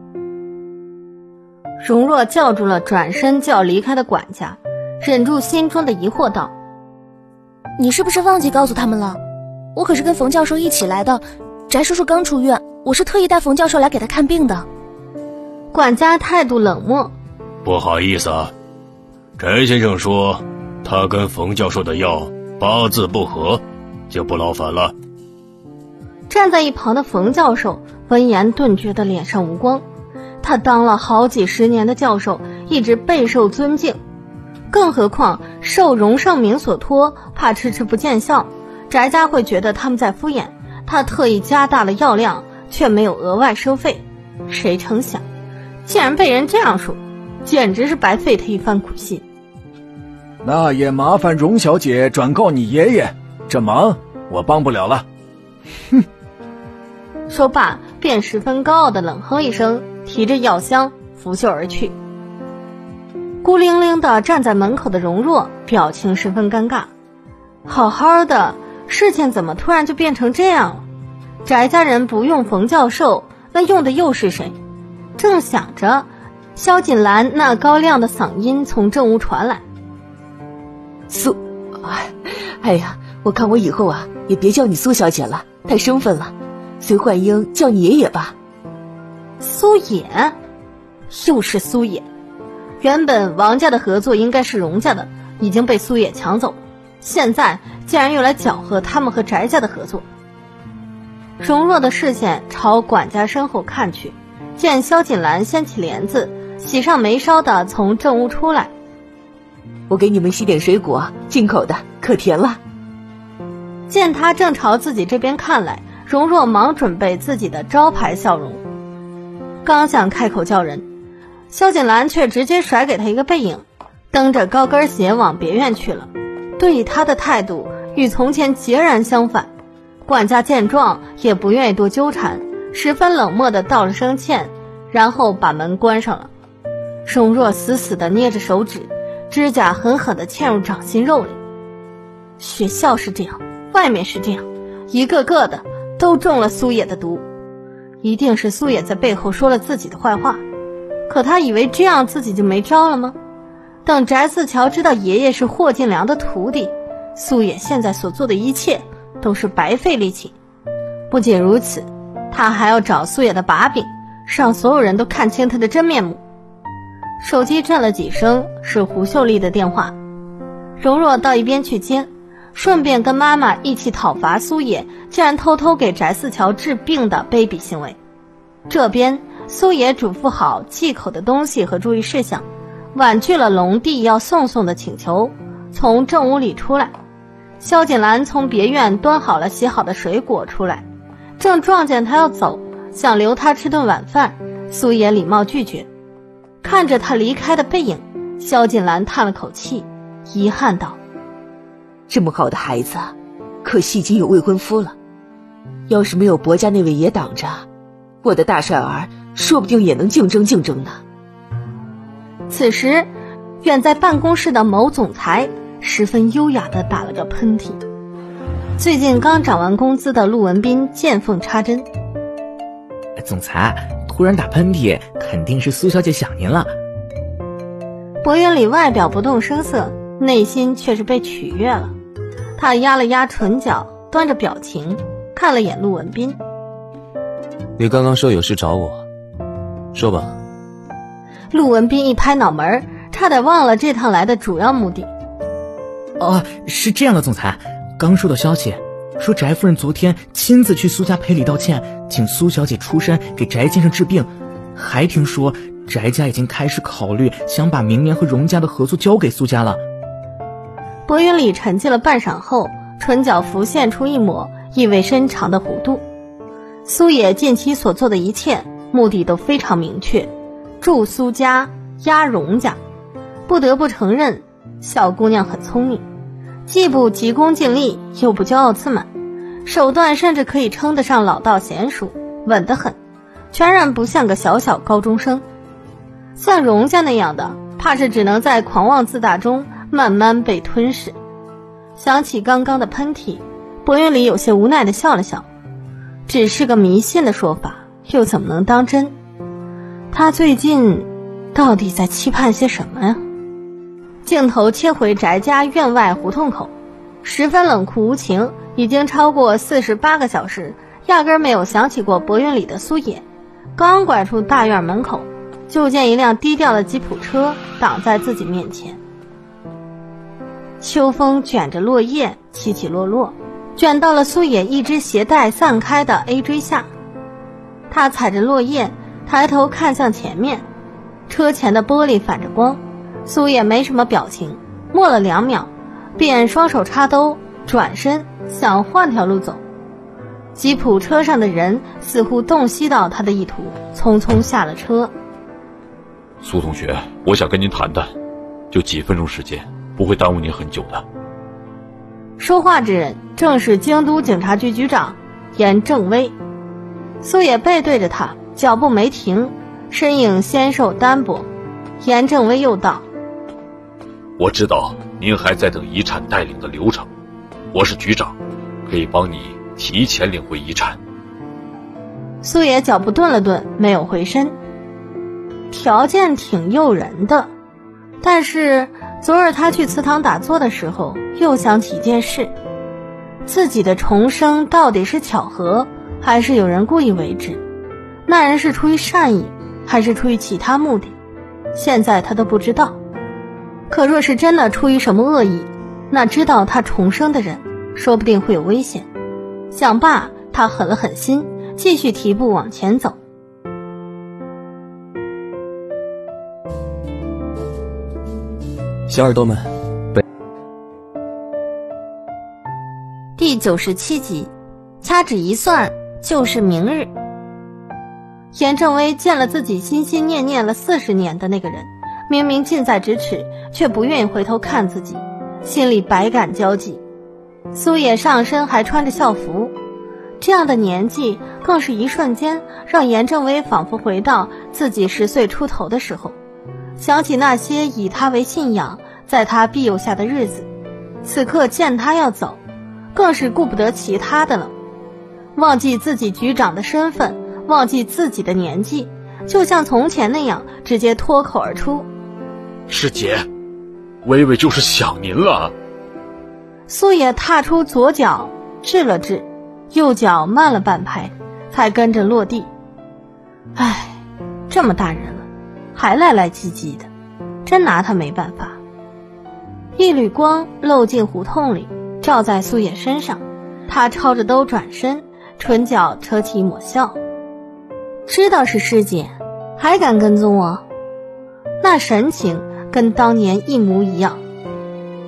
荣若叫住了转身就要离开的管家，忍住心中的疑惑道： 你是不是忘记告诉他们了？我可是跟冯教授一起来的，翟叔叔刚出院，我是特意带冯教授来给他看病的。 管家态度冷漠： 不好意思啊，翟先生说他跟冯教授的药八字不合，就不劳烦了。 站在一旁的冯教授闻言顿觉得脸上无光，他当了好几十年的教授，一直备受尊敬，更何况受荣盛明所托，怕迟迟不见效，翟家会觉得他们在敷衍，他特意加大了药量，却没有额外收费。谁成想竟然被人这样说，简直是白费他一番苦心。 那也麻烦荣小姐转告你爷爷，这忙我帮不了了。 哼！说罢便十分高傲的冷哼一声，提着药箱拂袖而去。孤零零地站在门口的荣若表情十分尴尬，好好的事情怎么突然就变成这样了？翟家人不用冯教授，那用的又是谁？正想着，萧锦兰那高亮的嗓音从正屋传来： 苏，哎，哎呀，我看我以后啊也别叫你苏小姐了，太生分了，随焕英叫你爷爷吧。 苏野，又是苏野。原本王家的合作应该是荣家的，已经被苏野抢走了，现在竟然又来搅和他们和翟家的合作。荣若的视线朝管家身后看去，见萧锦兰掀起帘子，喜上眉梢的从正屋出来。 我给你们洗点水果，进口的，可甜了。 见他正朝自己这边看来，荣若忙准备自己的招牌笑容，刚想开口叫人，萧锦兰却直接甩给他一个背影，蹬着高跟鞋往别院去了，对他的态度与从前截然相反。管家见状也不愿意多纠缠，十分冷漠地道了声歉，然后把门关上了。荣若死死地捏着手指，指甲狠狠地嵌入掌心肉里。学校是这样，外面是这样，一个个的都中了苏野的毒，一定是苏野在背后说了自己的坏话。可他以为这样自己就没招了吗？等翟四桥知道爷爷是霍进良的徒弟，苏野现在所做的一切都是白费力气。不仅如此，他还要找苏野的把柄，让所有人都看清他的真面目。手机震了几声，是胡秀丽的电话。荣若到一边去接，顺便跟妈妈一起讨伐苏野竟然偷偷给翟四桥治病的卑鄙行为。这边苏野嘱咐好忌口的东西和注意事项，婉拒了龙弟要送送的请求， 从正屋里出来。萧锦兰从别院端好了洗好的水果出来，正撞见他要走，想留他吃顿晚饭，苏野礼貌拒绝。看着他离开的背影，萧锦兰叹了口气，遗憾道： 这么好的孩子，可惜已经有未婚夫了。要是没有伯家那位爷挡着，我的大帅儿说不定也能竞争竞争呢。 此时远在办公室的某总裁十分优雅地打了个喷嚏。最近刚涨完工资的陆文斌见缝插针： 总裁突然打喷嚏，肯定是苏小姐想您了。 薄云里外表不动声色，内心却是被取悦了。他压了压唇角，端着表情看了眼陆文斌。 你刚刚说有事找我，说吧。 陆文斌一拍脑门，差点忘了这趟来的主要目的。 哦，是这样的，总裁，刚收到消息，说翟夫人昨天亲自去苏家赔礼道歉，请苏小姐出山给翟先生治病，还听说翟家已经开始考虑想把明年和荣家的合作交给苏家了。 薄云里沉寂了半晌后，唇角浮现出一抹意味深长的弧度。苏野近期所做的一切目的都非常明确，助苏家压荣家。不得不承认，小姑娘很聪明，既不急功近利，又不骄傲自满，手段甚至可以称得上老道娴熟，稳得很，全然不像个小小高中生。像荣家那样的，怕是只能在狂妄自大中慢慢被吞噬。想起刚刚的喷嚏，薄云里有些无奈地笑了笑，只是个迷信的说法，又怎么能当真？他最近到底在期盼些什么呀？镜头切回翟家院外胡同口，十分冷酷无情，已经超过四十八个小时，压根没有想起过薄云里的苏野。刚拐出大院门口，就见一辆低调的吉普车挡在自己面前。秋风卷着落叶起起落落，卷到了苏野一只鞋带散开的 A 锥下。他踩着落叶，抬头看向前面，车前的玻璃反着光。苏野没什么表情，默了两秒，便双手插兜，转身想换条路走。吉普车上的人似乎洞悉到他的意图，匆匆下了车。 苏同学，我想跟您谈谈，就几分钟时间，不会耽误您很久的。 说话之人正是京都警察局局长严正威。苏野背对着他，脚步没停，身影纤瘦单薄。严正威又道： 我知道您还在等遗产带领的流程，我是局长，可以帮你提前领回遗产。 苏野脚步顿了顿，没有回身。条件挺诱人的，但是昨儿他去祠堂打坐的时候，又想起一件事，自己的重生到底是巧合，还是有人故意为之？那人是出于善意，还是出于其他目的？现在他都不知道。可若是真的出于什么恶意，那知道他重生的人说不定会有危险。想罢，他狠了狠心，继续提步往前走。 小耳朵们，本第九十七集，掐指一算就是明日。严正威见了自己心心念念了四十年的那个人，明明近在咫尺，却不愿意回头看自己，心里百感交集。苏野上身还穿着校服，这样的年纪更是一瞬间让严正威仿佛回到自己十岁出头的时候，想起那些以他为信仰，在他庇佑下的日子，此刻见他要走，更是顾不得其他的了，忘记自己局长的身份，忘记自己的年纪，就像从前那样直接脱口而出： 师姐，微微就是想您了。 苏野踏出左脚，滞了滞，右脚慢了半拍，才跟着落地。唉，这么大人了，还赖赖唧唧的，真拿他没办法。一缕光漏进胡同里，照在苏野身上，他抄着兜转身，唇角扯起一抹笑。知道是师姐，还敢跟踪我？那神情跟当年一模一样。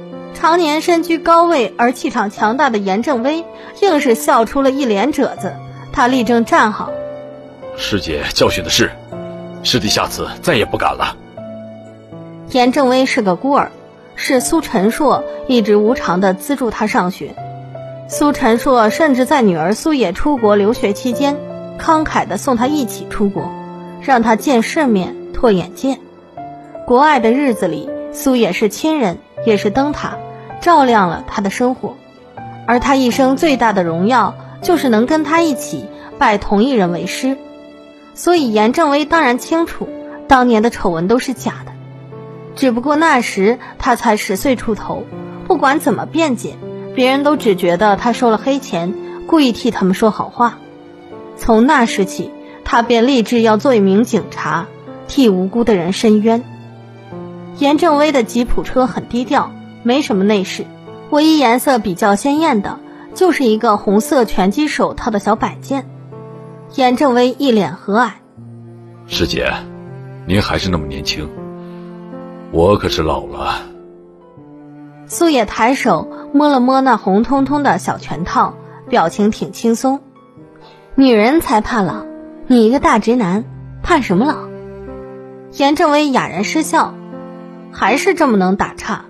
常年身居高位而气场强大的严正威硬是笑出了一脸褶子。他立正站好， 师姐教训的是，师弟下次再也不敢了。 严正威是个孤儿，是苏晨硕一直无偿地资助他上学。苏晨硕甚至在女儿苏野出国留学期间，慷慨地送她一起出国，让她见世面拓眼界。国外的日子里，苏野是亲人也是灯塔，照亮了他的生活。而他一生最大的荣耀就是能跟他一起拜同一人为师。所以严正威当然清楚当年的丑闻都是假的，只不过那时他才十岁出头，不管怎么辩解，别人都只觉得他收了黑钱，故意替他们说好话。从那时起，他便立志要做一名警察，替无辜的人伸冤。严正威的吉普车很低调，没什么内饰，唯一颜色比较鲜艳的就是一个红色拳击手套的小摆件。严正威一脸和蔼， 师姐，您还是那么年轻，我可是老了。 苏野抬手摸了摸那红彤彤的小拳套，表情挺轻松。女人才怕老，你一个大直男怕什么老？严正威哑然失笑，还是这么能打岔。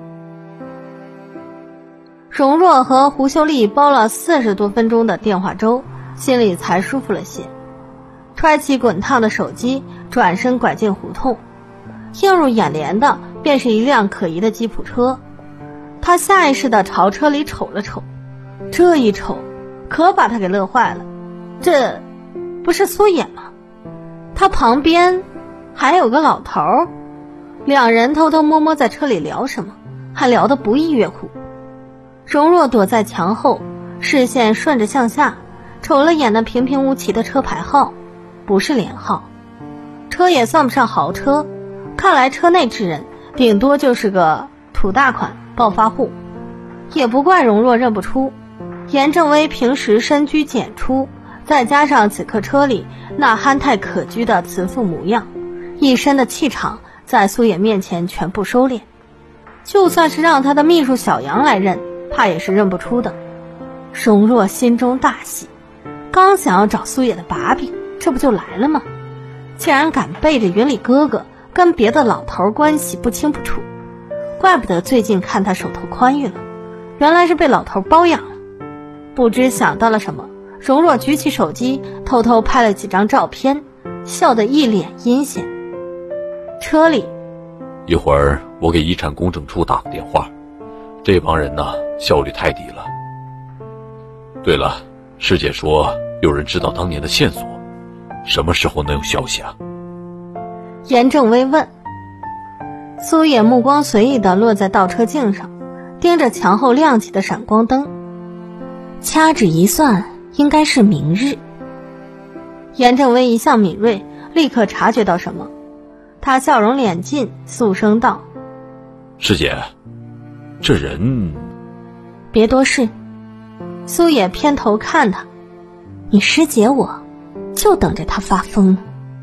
荣若和胡秀丽煲了四十多分钟的电话粥，心里才舒服了些。揣起滚烫的手机，转身拐进胡同，映入眼帘的便是一辆可疑的吉普车。他下意识地朝车里瞅了瞅，这一瞅可把他给乐坏了，这不是苏野吗？他旁边还有个老头，两人偷偷摸摸在车里聊什么，还聊得不亦乐乎。荣若躲在墙后，视线顺着向下，瞅了眼那平平无奇的车牌号，不是连号，车也算不上豪车，看来车内之人顶多就是个土大款暴发户。也不怪荣若认不出，严正威平时深居简出，再加上此刻车里那憨态可掬的慈父模样，一身的气场在苏野面前全部收敛，就算是让他的秘书小杨来认，怕也是认不出的。荣若心中大喜，刚想要找苏野的把柄，这不就来了吗？竟然敢背着云里哥哥跟别的老头关系不清不楚，怪不得最近看他手头宽裕了，原来是被老头包养了。不知想到了什么，荣若举起手机偷偷拍了几张照片，笑得一脸阴险。车里一会儿我给遗产公证处打个电话，这帮人呢效率太低了。对了，师姐说有人知道当年的线索，什么时候能有消息啊？ 严正威问。苏野目光随意地落在倒车镜上，盯着墙后亮起的闪光灯，掐指一算，应该是明日。严正威一向敏锐，立刻察觉到什么，他笑容敛尽，肃声道： 师姐，这人别多事。苏野偏头看他，你师姐我就等着他发疯呢。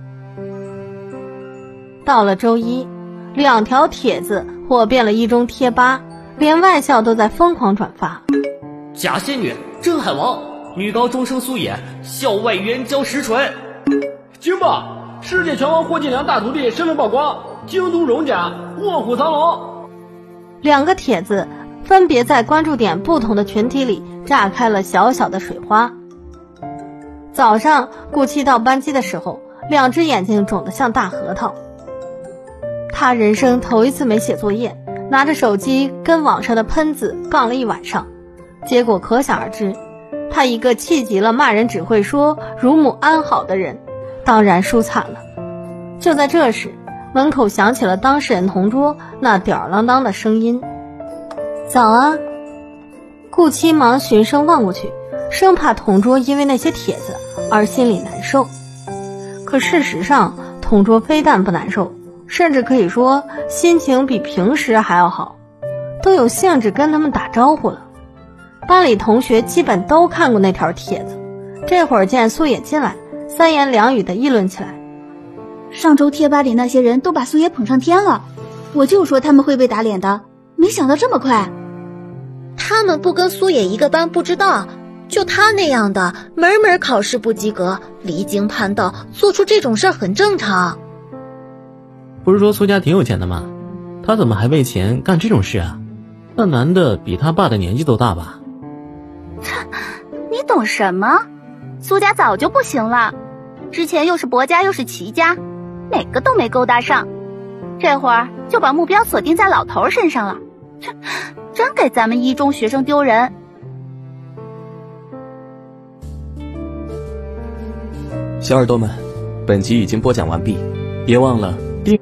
到了周一，两条帖子火遍了一中贴吧，连外校都在疯狂转发。 假仙女真海王，女高中生苏野，校外援交实锤。 惊爆！世界拳王霍金良大徒弟身份曝光，京都荣甲卧虎藏龙。 两个帖子分别在关注点不同的群体里炸开了小小的水花。早上顾七到班机的时候，两只眼睛肿得像大核桃。他人生头一次没写作业，拿着手机跟网上的喷子杠了一晚上，结果可想而知，他一个气急了骂人只会说乳母安好的人，当然输惨了。就在这时，门口响起了当事人同桌那吊儿郎当的声音：早啊。顾七忙循声望过去，生怕同桌因为那些帖子而心里难受。可事实上，同桌非但不难受，甚至可以说心情比平时还要好，都有兴致跟他们打招呼了。班里同学基本都看过那条帖子，这会儿见苏野进来，三言两语的议论起来。 上周贴吧里那些人都把苏野捧上天了，我就说他们会被打脸的， 没想到这么快。 他们不跟苏野一个班不知道，就他那样的门门考试不及格，离经叛道，做出这种事儿很正常。 不是说苏家挺有钱的吗？他怎么还为钱干这种事啊？那男的比他爸的年纪都大吧？ 你懂什么？苏家早就不行了，之前又是薄家又是齐家，哪个都没勾搭上，这会儿就把目标锁定在老头身上了，这真给咱们一中学生丢人。 小耳朵们，本集已经播讲完毕，别忘了订。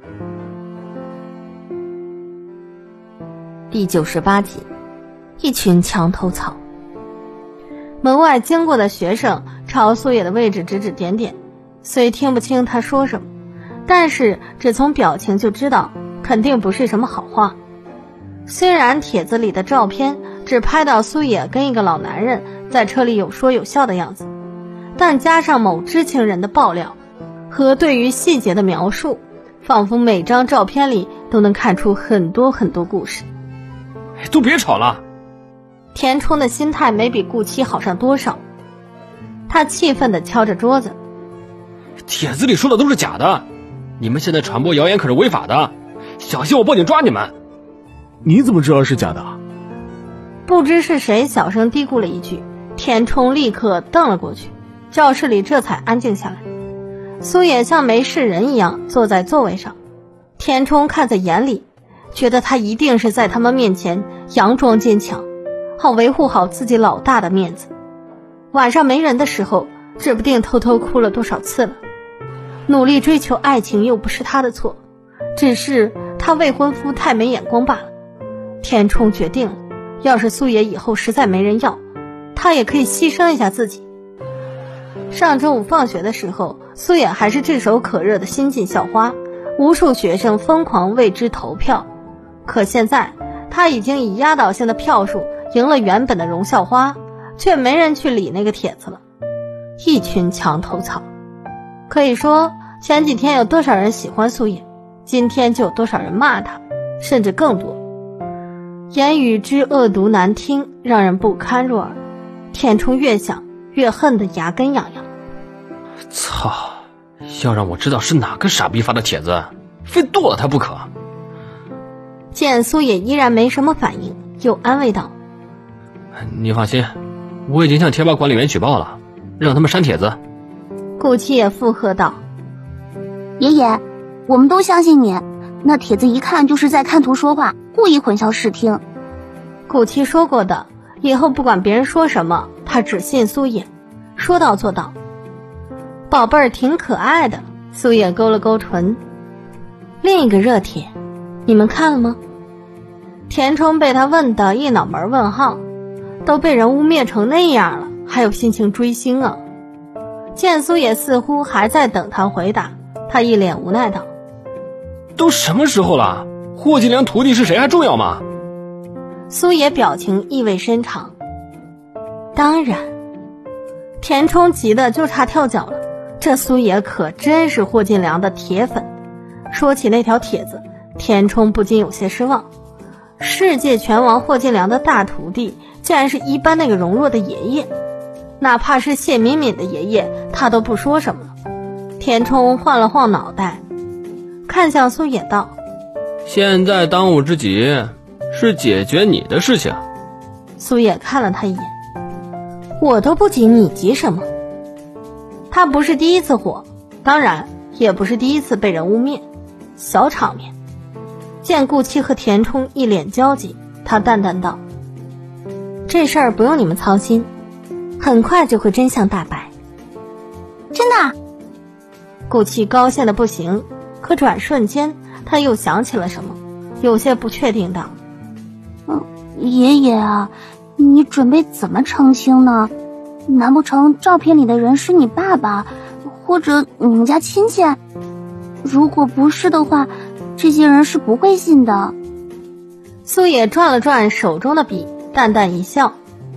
第九十八集，一群墙头草。门外经过的学生朝苏野的位置指指点点，虽听不清他说什么，但是只从表情就知道肯定不是什么好话。虽然帖子里的照片只拍到苏野跟一个老男人在车里有说有笑的样子，但加上某知情人的爆料和对于细节的描述，仿佛每张照片里都能看出很多很多故事。 都别吵了。 田冲的心态没比顾七好上多少，他气愤地敲着桌子。 帖子里说的都是假的，你们现在传播谣言可是违法的，小心我报警抓你们。 你怎么知道是假的？ 不知是谁小声嘀咕了一句，田冲立刻瞪了过去，教室里这才安静下来。苏野像没事人一样坐在座位上，田冲看在眼里，觉得他一定是在他们面前佯装坚强，好维护好自己老大的面子。晚上没人的时候，指不定偷偷哭了多少次了。努力追求爱情又不是他的错，只是他未婚夫太没眼光罢了。田冲决定了，要是苏野以后实在没人要，他也可以牺牲一下自己。上周五放学的时候，苏野还是炙手可热的新晋校花，无数学生疯狂为之投票。可现在他已经以压倒性的票数赢了原本的荣校花，却没人去理那个帖子了。一群墙头草。可以说前几天有多少人喜欢苏野，今天就有多少人骂他，甚至更多。言语之恶毒难听，让人不堪入耳。田冲越想越恨得牙根痒痒。 操，要让我知道是哪个傻逼发的帖子，非剁了他不可。 见苏野依然没什么反应，又安慰道： 你放心，我已经向贴吧管理员举报了，让他们删帖子。 顾七也附和道： 爷爷，我们都相信你，那帖子一看就是在看图说话，故意混淆视听。 顾七说过的，以后不管别人说什么，他只信苏野，说到做到。宝贝儿挺可爱的，苏野勾了勾唇。另一个热帖你们看了吗？田冲被他问得一脑门问号，都被人污蔑成那样了，还有心情追星啊？见苏野似乎还在等他回答，他一脸无奈道： 都什么时候了，霍金良徒弟是谁还重要吗？ 苏野表情意味深长。当然。田冲急得就差跳脚了，这苏野可真是霍金良的铁粉。说起那条帖子，田冲不禁有些失望。世界拳王霍金良的大徒弟竟然是一般那个容弱的爷爷，哪怕是谢敏敏的爷爷他都不说什么了。田冲晃了晃脑袋，看向苏野道： 现在当务之急是解决你的事情。 苏野看了他一眼：我都不急，你急什么？他不是第一次火，当然也不是第一次被人污蔑，小场面。见顾七和田冲一脸焦急，他淡淡道：这事儿不用你们操心，很快就会真相大白。 真的？ 顾七高兴的不行，可转瞬间他又想起了什么，有些不确定道： 嗯，爷爷啊，你准备怎么澄清呢？难不成照片里的人是你爸爸，或者你们家亲戚？如果不是的话，这些人是不会信的。 苏野转了转手中的笔，淡淡一笑：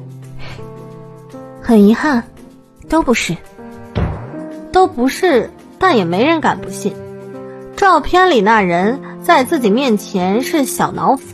很遗憾，都不是。都不是，但也没人敢不信。照片里那人在自己面前是小脑斧，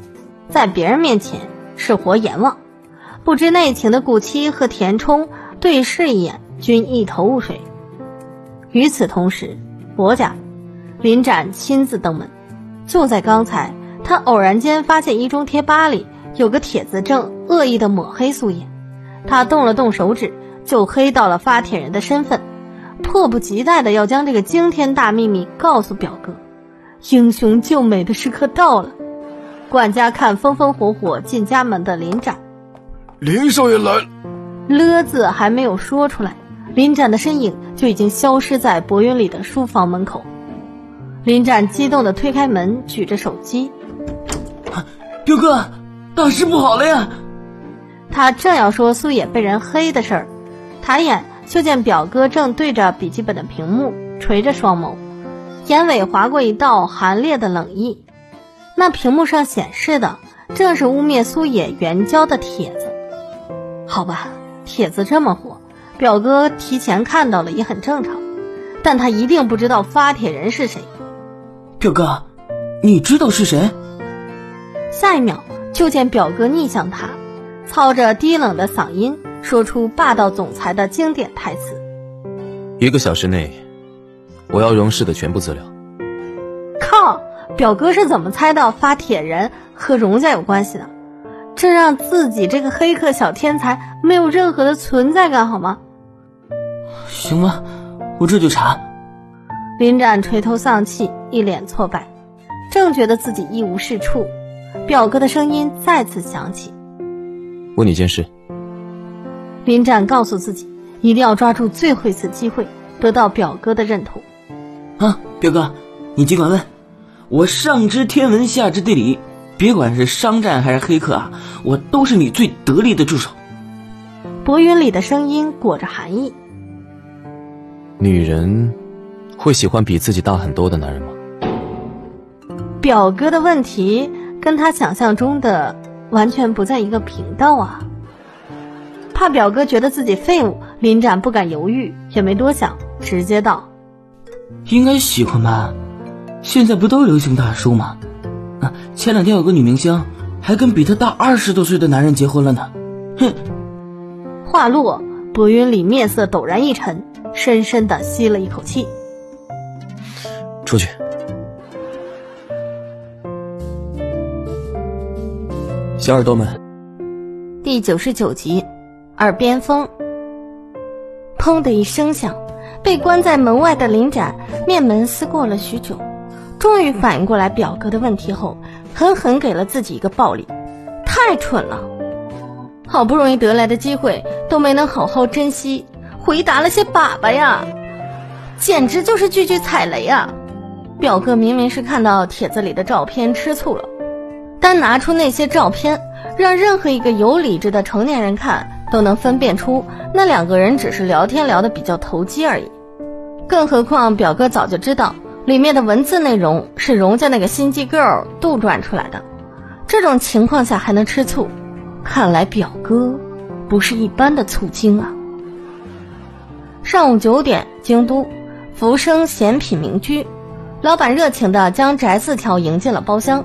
在别人面前是活阎王。不知内情的顾七和田冲对视一眼，均一头雾水。与此同时，薄家林展亲自登门。就在刚才，他偶然间发现一中贴吧里有个帖子正恶意的抹黑苏野，他动了动手指，就黑到了发帖人的身份，迫不及待的要将这个惊天大秘密告诉表哥。英雄救美的时刻到了，管家看风风火火进家门的林展， 林少爷来了， 了字还没有说出来，林展的身影就已经消失在薄云里的书房门口。林展激动地推开门，举着手机， 表哥，大事不好了呀！ 他正要说苏野被人黑的事儿，抬眼就见表哥正对着笔记本的屏幕垂着双眸，眼尾划过一道寒冽的冷意。那屏幕上显示的正是污蔑苏野援交的帖子。好吧，帖子这么火，表哥提前看到了也很正常，但他一定不知道发帖人是谁。 表哥，你知道是谁？ 下一秒就见表哥逆向他，操着低冷的嗓音说出霸道总裁的经典台词： 一个小时内我要荣氏的全部资料。 靠，表哥是怎么猜到发帖人和荣家有关系的？这让自己这个黑客小天才没有任何的存在感好吗？ 行吧，我这就查。 林展垂头丧气，一脸挫败，正觉得自己一无是处，表哥的声音再次响起： 问你件事。 林展告诉自己一定要抓住最后一次机会，得到表哥的认同。 啊，表哥，你尽管问，我上知天文下知地理，别管是商战还是黑客啊，我都是你最得力的助手。 薄云里的声音裹着寒意。 女人会喜欢比自己大很多的男人吗？ 表哥的问题跟他想象中的完全不在一个频道啊。怕表哥觉得自己废物，林展不敢犹豫，也没多想，直接道： 应该喜欢吧，现在不都流行大叔吗？啊，前两天有个女明星还跟比她大二十多岁的男人结婚了呢。哼！ 话落，薄云里面色陡然一沉，深深地吸了一口气。 出去。小耳朵们， 第九十九集，耳边风。砰的一声响，被关在门外的林展面门思过了许久，终于反应过来表哥的问题后，狠狠给了自己一个暴力。太蠢了，好不容易得来的机会都没能好好珍惜，回答了些粑粑呀，简直就是句句踩雷啊！表哥明明是看到帖子里的照片吃醋了，单拿出那些照片，让任何一个有理智的成年人看都能分辨出那两个人只是聊天聊得比较投机而已。更何况表哥早就知道里面的文字内容是荣家那个心机 girl 杜撰出来的，这种情况下还能吃醋，看来表哥不是一般的醋精啊。上午九点，京都福生咸品名居，老板热情地将翟四条迎进了包厢。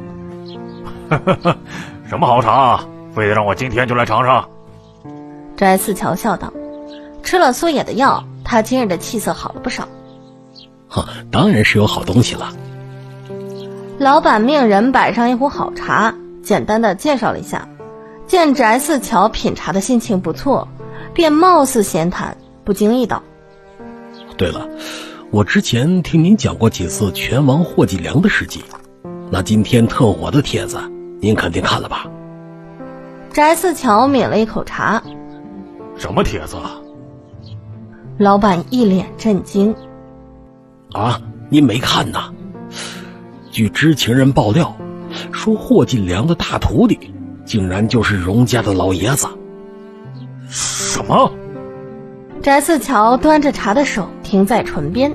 什么好茶，非得让我今天就来尝尝？ 翟四条笑道。吃了苏野的药，他今日的气色好了不少。 哼，当然是有好东西了。 老板命人摆上一壶好茶，简单的介绍了一下，见翟四桥品茶的心情不错，便貌似闲谈，不经意道： 对了，我之前听您讲过几次拳王霍继良的事迹，那今天特火的帖子您肯定看了吧？ 翟四桥抿了一口茶。 什么帖子？ 老板一脸震惊。 啊，您没看呐？据知情人爆料，说霍继良的大徒弟竟然就是荣家的老爷子。 什么？ 翟四桥端着茶的手停在唇边。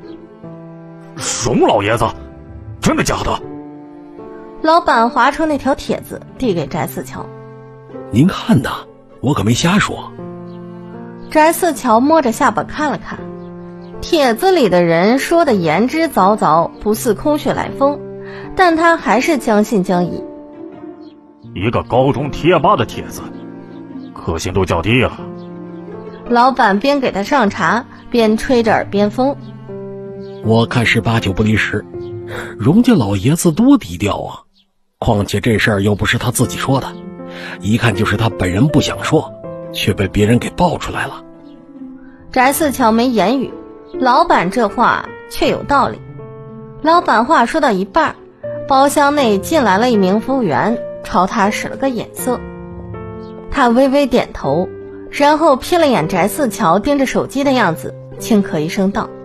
荣老爷子？真的假的？ 老板划出那条帖子递给翟四桥。 您看呐，我可没瞎说。 翟四桥摸着下巴看了看，帖子里的人说的言之凿凿，不似空穴来风，但他还是将信将疑。 一个高中贴吧的帖子，可信度较低啊。 老板边给他上茶，边吹着耳边风。 我看是八九不离十，荣家老爷子多低调啊！况且这事儿又不是他自己说的，一看就是他本人不想说，却被别人给爆出来了。 翟四桥没言语，老板这话却有道理。老板话说到一半，包厢内进来了一名服务员，朝他使了个眼色。他微微点头，然后瞥了眼翟四桥盯着手机的样子，轻咳一声道：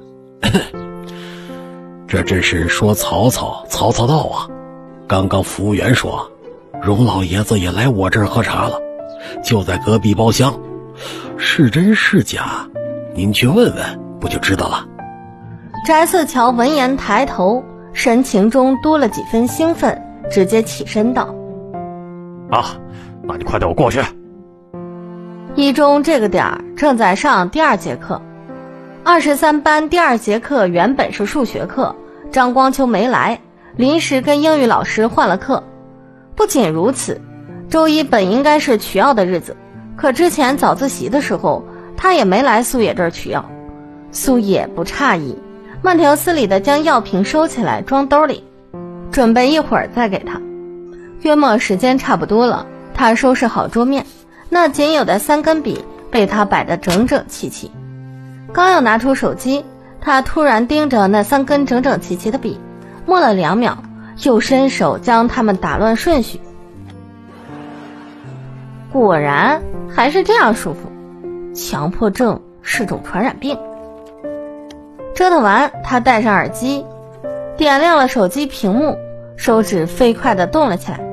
这真是说曹操曹操到啊！刚刚服务员说荣老爷子也来我这儿喝茶了，就在隔壁包厢，是真是假您去问问不就知道了。 翟四桥闻言抬头，神情中多了几分兴奋，直接起身道： 啊，那你快带我过去。 一中这个点儿正在上第二节课，二十三班第二节课原本是数学课，张光秋没来，临时跟英语老师换了课。不仅如此，周一本应该是取药的日子，可之前早自习的时候他也没来苏野这儿取药。苏野不诧异，慢条斯理地将药瓶收起来装兜里，准备一会儿再给他。约莫时间差不多了，他收拾好桌面，那仅有的三根笔被他摆得整整齐齐。刚要拿出手机，他突然盯着那三根整整齐齐的笔，默了两秒，又伸手将它们打乱顺序。果然还是这样舒服，强迫症是种传染病。折腾完，他戴上耳机，点亮了手机屏幕，手指飞快地动了起来。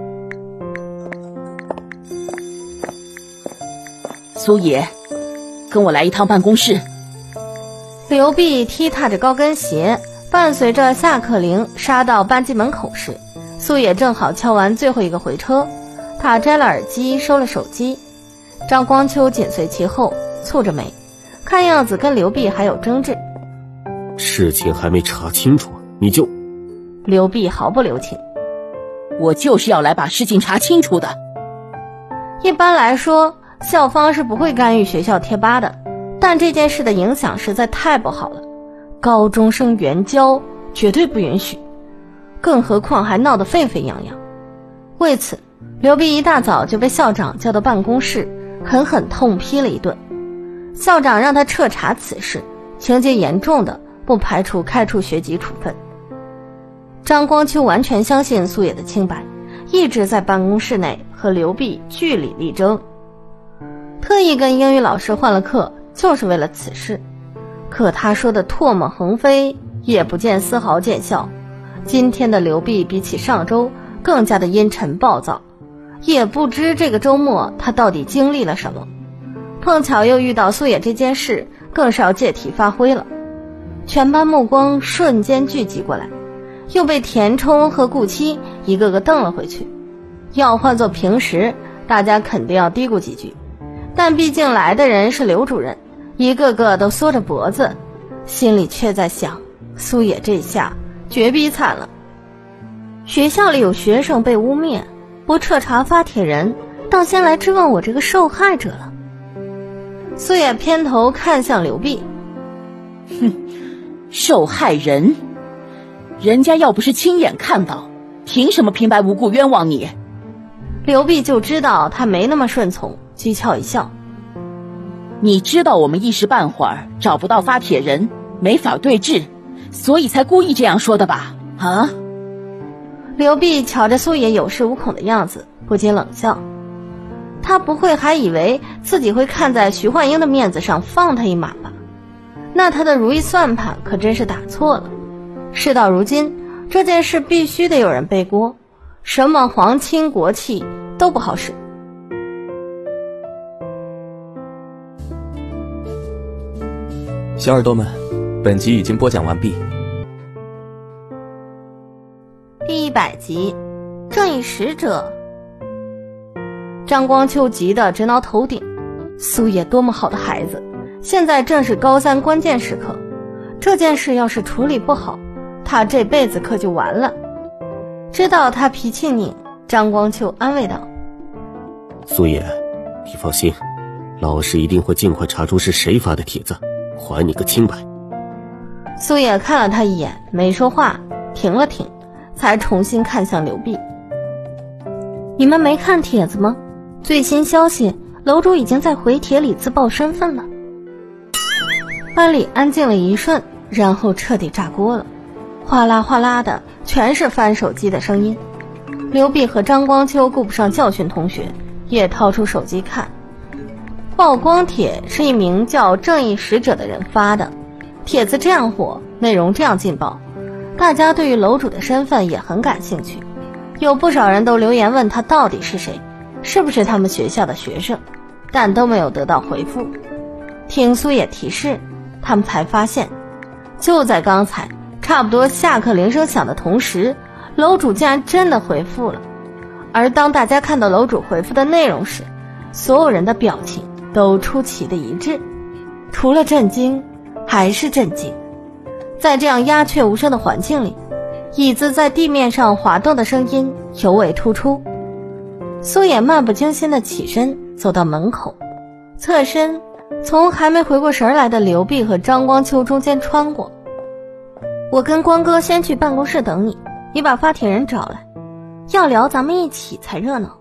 苏野，跟我来一趟办公室。 刘碧踢踏着高跟鞋，伴随着下课铃杀到班级门口时，苏野正好敲完最后一个回车。他摘了耳机，收了手机。张光秋紧随其后，蹙着眉，看样子跟刘碧还有争执。 事情还没查清楚，你就…… 刘碧毫不留情。 我就是要来把事情查清楚的。 一般来说，校方是不会干预学校贴吧的，但这件事的影响实在太不好了，高中生援交绝对不允许，更何况还闹得沸沸扬扬。为此，刘碧一大早就被校长叫到办公室，狠狠痛批了一顿。校长让他彻查此事，情节严重的不排除开除学籍处分。张光秋完全相信苏野的清白，一直在办公室内和刘碧据理力争，特意跟英语老师换了课，就是为了此事。可他说的唾沫横飞也不见丝毫见效。今天的刘碧比起上周更加的阴沉暴躁，也不知这个周末他到底经历了什么。碰巧又遇到苏野这件事，更是要借题发挥了。全班目光瞬间聚集过来，又被田冲和顾七一个个瞪了回去。要换做平时，大家肯定要嘀咕几句，但毕竟来的人是刘主任，一个个都缩着脖子，心里却在想，苏野这下绝逼惨了。学校里有学生被污蔑，不彻查发帖人，倒先来质问我这个受害者了。苏野偏头看向刘碧， 哼，受害人，人家要不是亲眼看到，凭什么平白无故冤枉你？ 刘碧就知道他没那么顺从，讥诮一笑。 你知道我们一时半会儿找不到发帖人，没法对质，所以才故意这样说的吧？啊？ 刘碧瞧着苏野有恃无恐的样子，不禁冷笑。他不会还以为自己会看在徐焕英的面子上放他一马吧？那他的如意算盘可真是打错了。事到如今，这件事必须得有人背锅，什么皇亲国戚都不好使。 小耳朵们，本集已经播讲完毕。 第一百集，正义使者。张光秋急得直挠头顶，苏野多么好的孩子，现在正是高三关键时刻，这件事要是处理不好，他这辈子可就完了。知道他脾气拧， 张光秋安慰道： 苏野，你放心，老师一定会尽快查出是谁发的帖子，还你个清白。 苏野看了他一眼，没说话，停了停，才重新看向刘碧。你们没看帖子吗？最新消息，楼主已经在回帖里自曝身份了。班里安静了一瞬，然后彻底炸锅了，哗啦哗啦的全是翻手机的声音。刘碧和张光秋顾不上教训同学，也掏出手机看。曝光帖是一名叫正义使者的人发的，帖子这样火，内容这样劲爆，大家对于楼主的身份也很感兴趣，有不少人都留言问他到底是谁，是不是他们学校的学生，但都没有得到回复。听苏野提示，他们才发现，就在刚才差不多下课铃声响的同时，楼主竟然真的回复了。而当大家看到楼主回复的内容时，所有人的表情都出奇的一致，除了震惊还是震惊。在这样鸦雀无声的环境里，椅子在地面上滑动的声音尤为突出。苏野漫不经心地起身走到门口，侧身从还没回过神来的刘碧和张光秋中间穿过。我跟光哥先去办公室等你，你把发帖人找来，要聊咱们一起才热闹。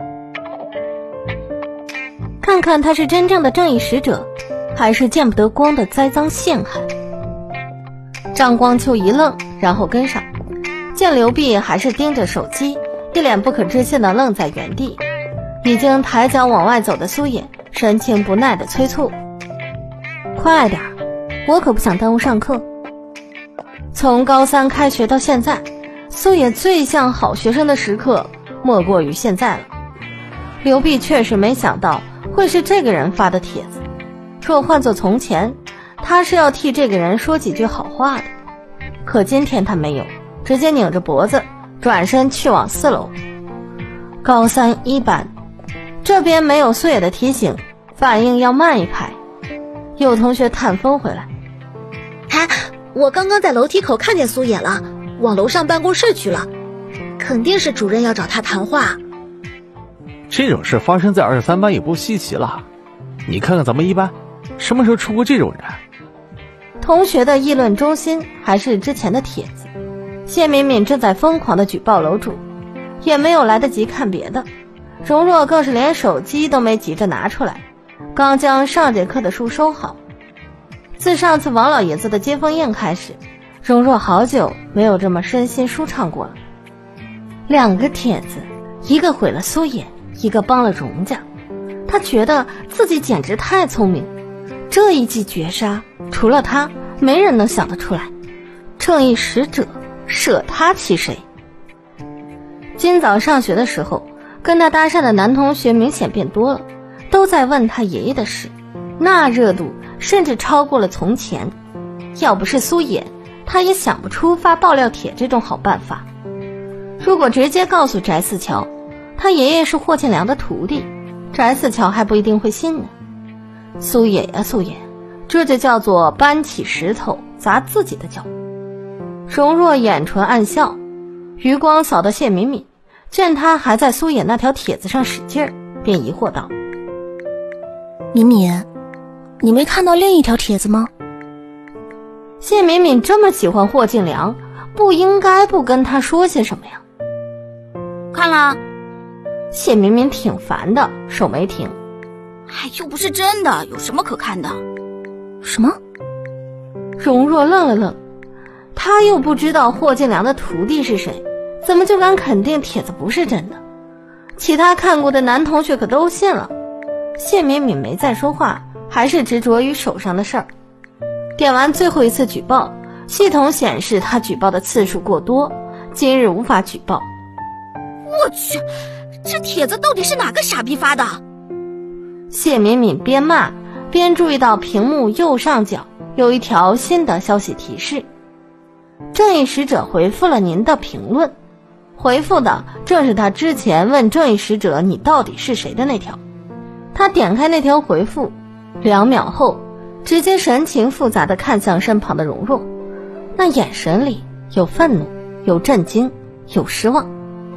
看看他是真正的正义使者，还是见不得光的栽赃陷害。张光秋一愣，然后跟上，见刘碧还是盯着手机，一脸不可置信地愣在原地。已经抬脚往外走的苏野神情不耐地催促：快点，我可不想耽误上课。从高三开学到现在，苏野最像好学生的时刻莫过于现在了。刘碧确实没想到会是这个人发的帖子，若换作从前，他是要替这个人说几句好话的，可今天他没有，直接拧着脖子转身去往四楼。高三一班这边没有苏野的提醒，反应要慢一拍。有同学探风回来： 哎，我刚刚在楼梯口看见苏野了，往楼上办公室去了，肯定是主任要找他谈话。 这种事发生在二十三班也不稀奇了，你看看咱们一班什么时候出过这种人？ 同学的议论中心还是之前的帖子，谢敏敏正在疯狂地举报楼主，也没有来得及看别的，荣若更是连手机都没急着拿出来，刚将上节课的书收好。自上次王老爷子的接风宴开始，荣若好久没有这么身心舒畅过了。两个帖子，一个毁了苏野，一个帮了荣家，他觉得自己简直太聪明，这一记绝杀除了他没人能想得出来，正义使者舍他其谁。今早上学的时候，跟他搭讪的男同学明显变多了，都在问他爷爷的事，那热度甚至超过了从前。要不是苏野，他也想不出发爆料帖这种好办法。如果直接告诉翟四桥他爷爷是霍建良的徒弟，翟四桥还不一定会信呢。苏野呀苏野，这就叫做搬起石头砸自己的脚。荣若眼唇暗笑，余光扫到谢敏敏，见他还在苏野那条帖子上使劲儿，便疑惑道： 敏敏，你没看到另一条帖子吗？ 谢敏敏这么喜欢霍建良，不应该不跟他说些什么呀？ 看了。 谢敏敏挺烦的，手没停。 哎，又不是真的，有什么可看的？什么？ 荣若愣了愣，他又不知道霍建良的徒弟是谁，怎么就敢肯定帖子不是真的？其他看过的男同学可都信了。谢敏敏没再说话，还是执着于手上的事儿。点完最后一次举报，系统显示他举报的次数过多，今日无法举报。 我去，这帖子到底是哪个傻逼发的？ 谢敏敏边骂边注意到屏幕右上角有一条新的消息提示：正义使者回复了您的评论。回复的正是他之前问正义使者你到底是谁的那条。他点开那条回复，两秒后直接神情复杂地看向身旁的荣若，那眼神里有愤怒，有震惊，有失望。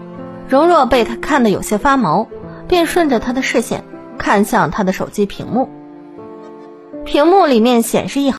容若被他看得有些发毛，便顺着他的视线看向他的手机屏幕。屏幕里面显示一行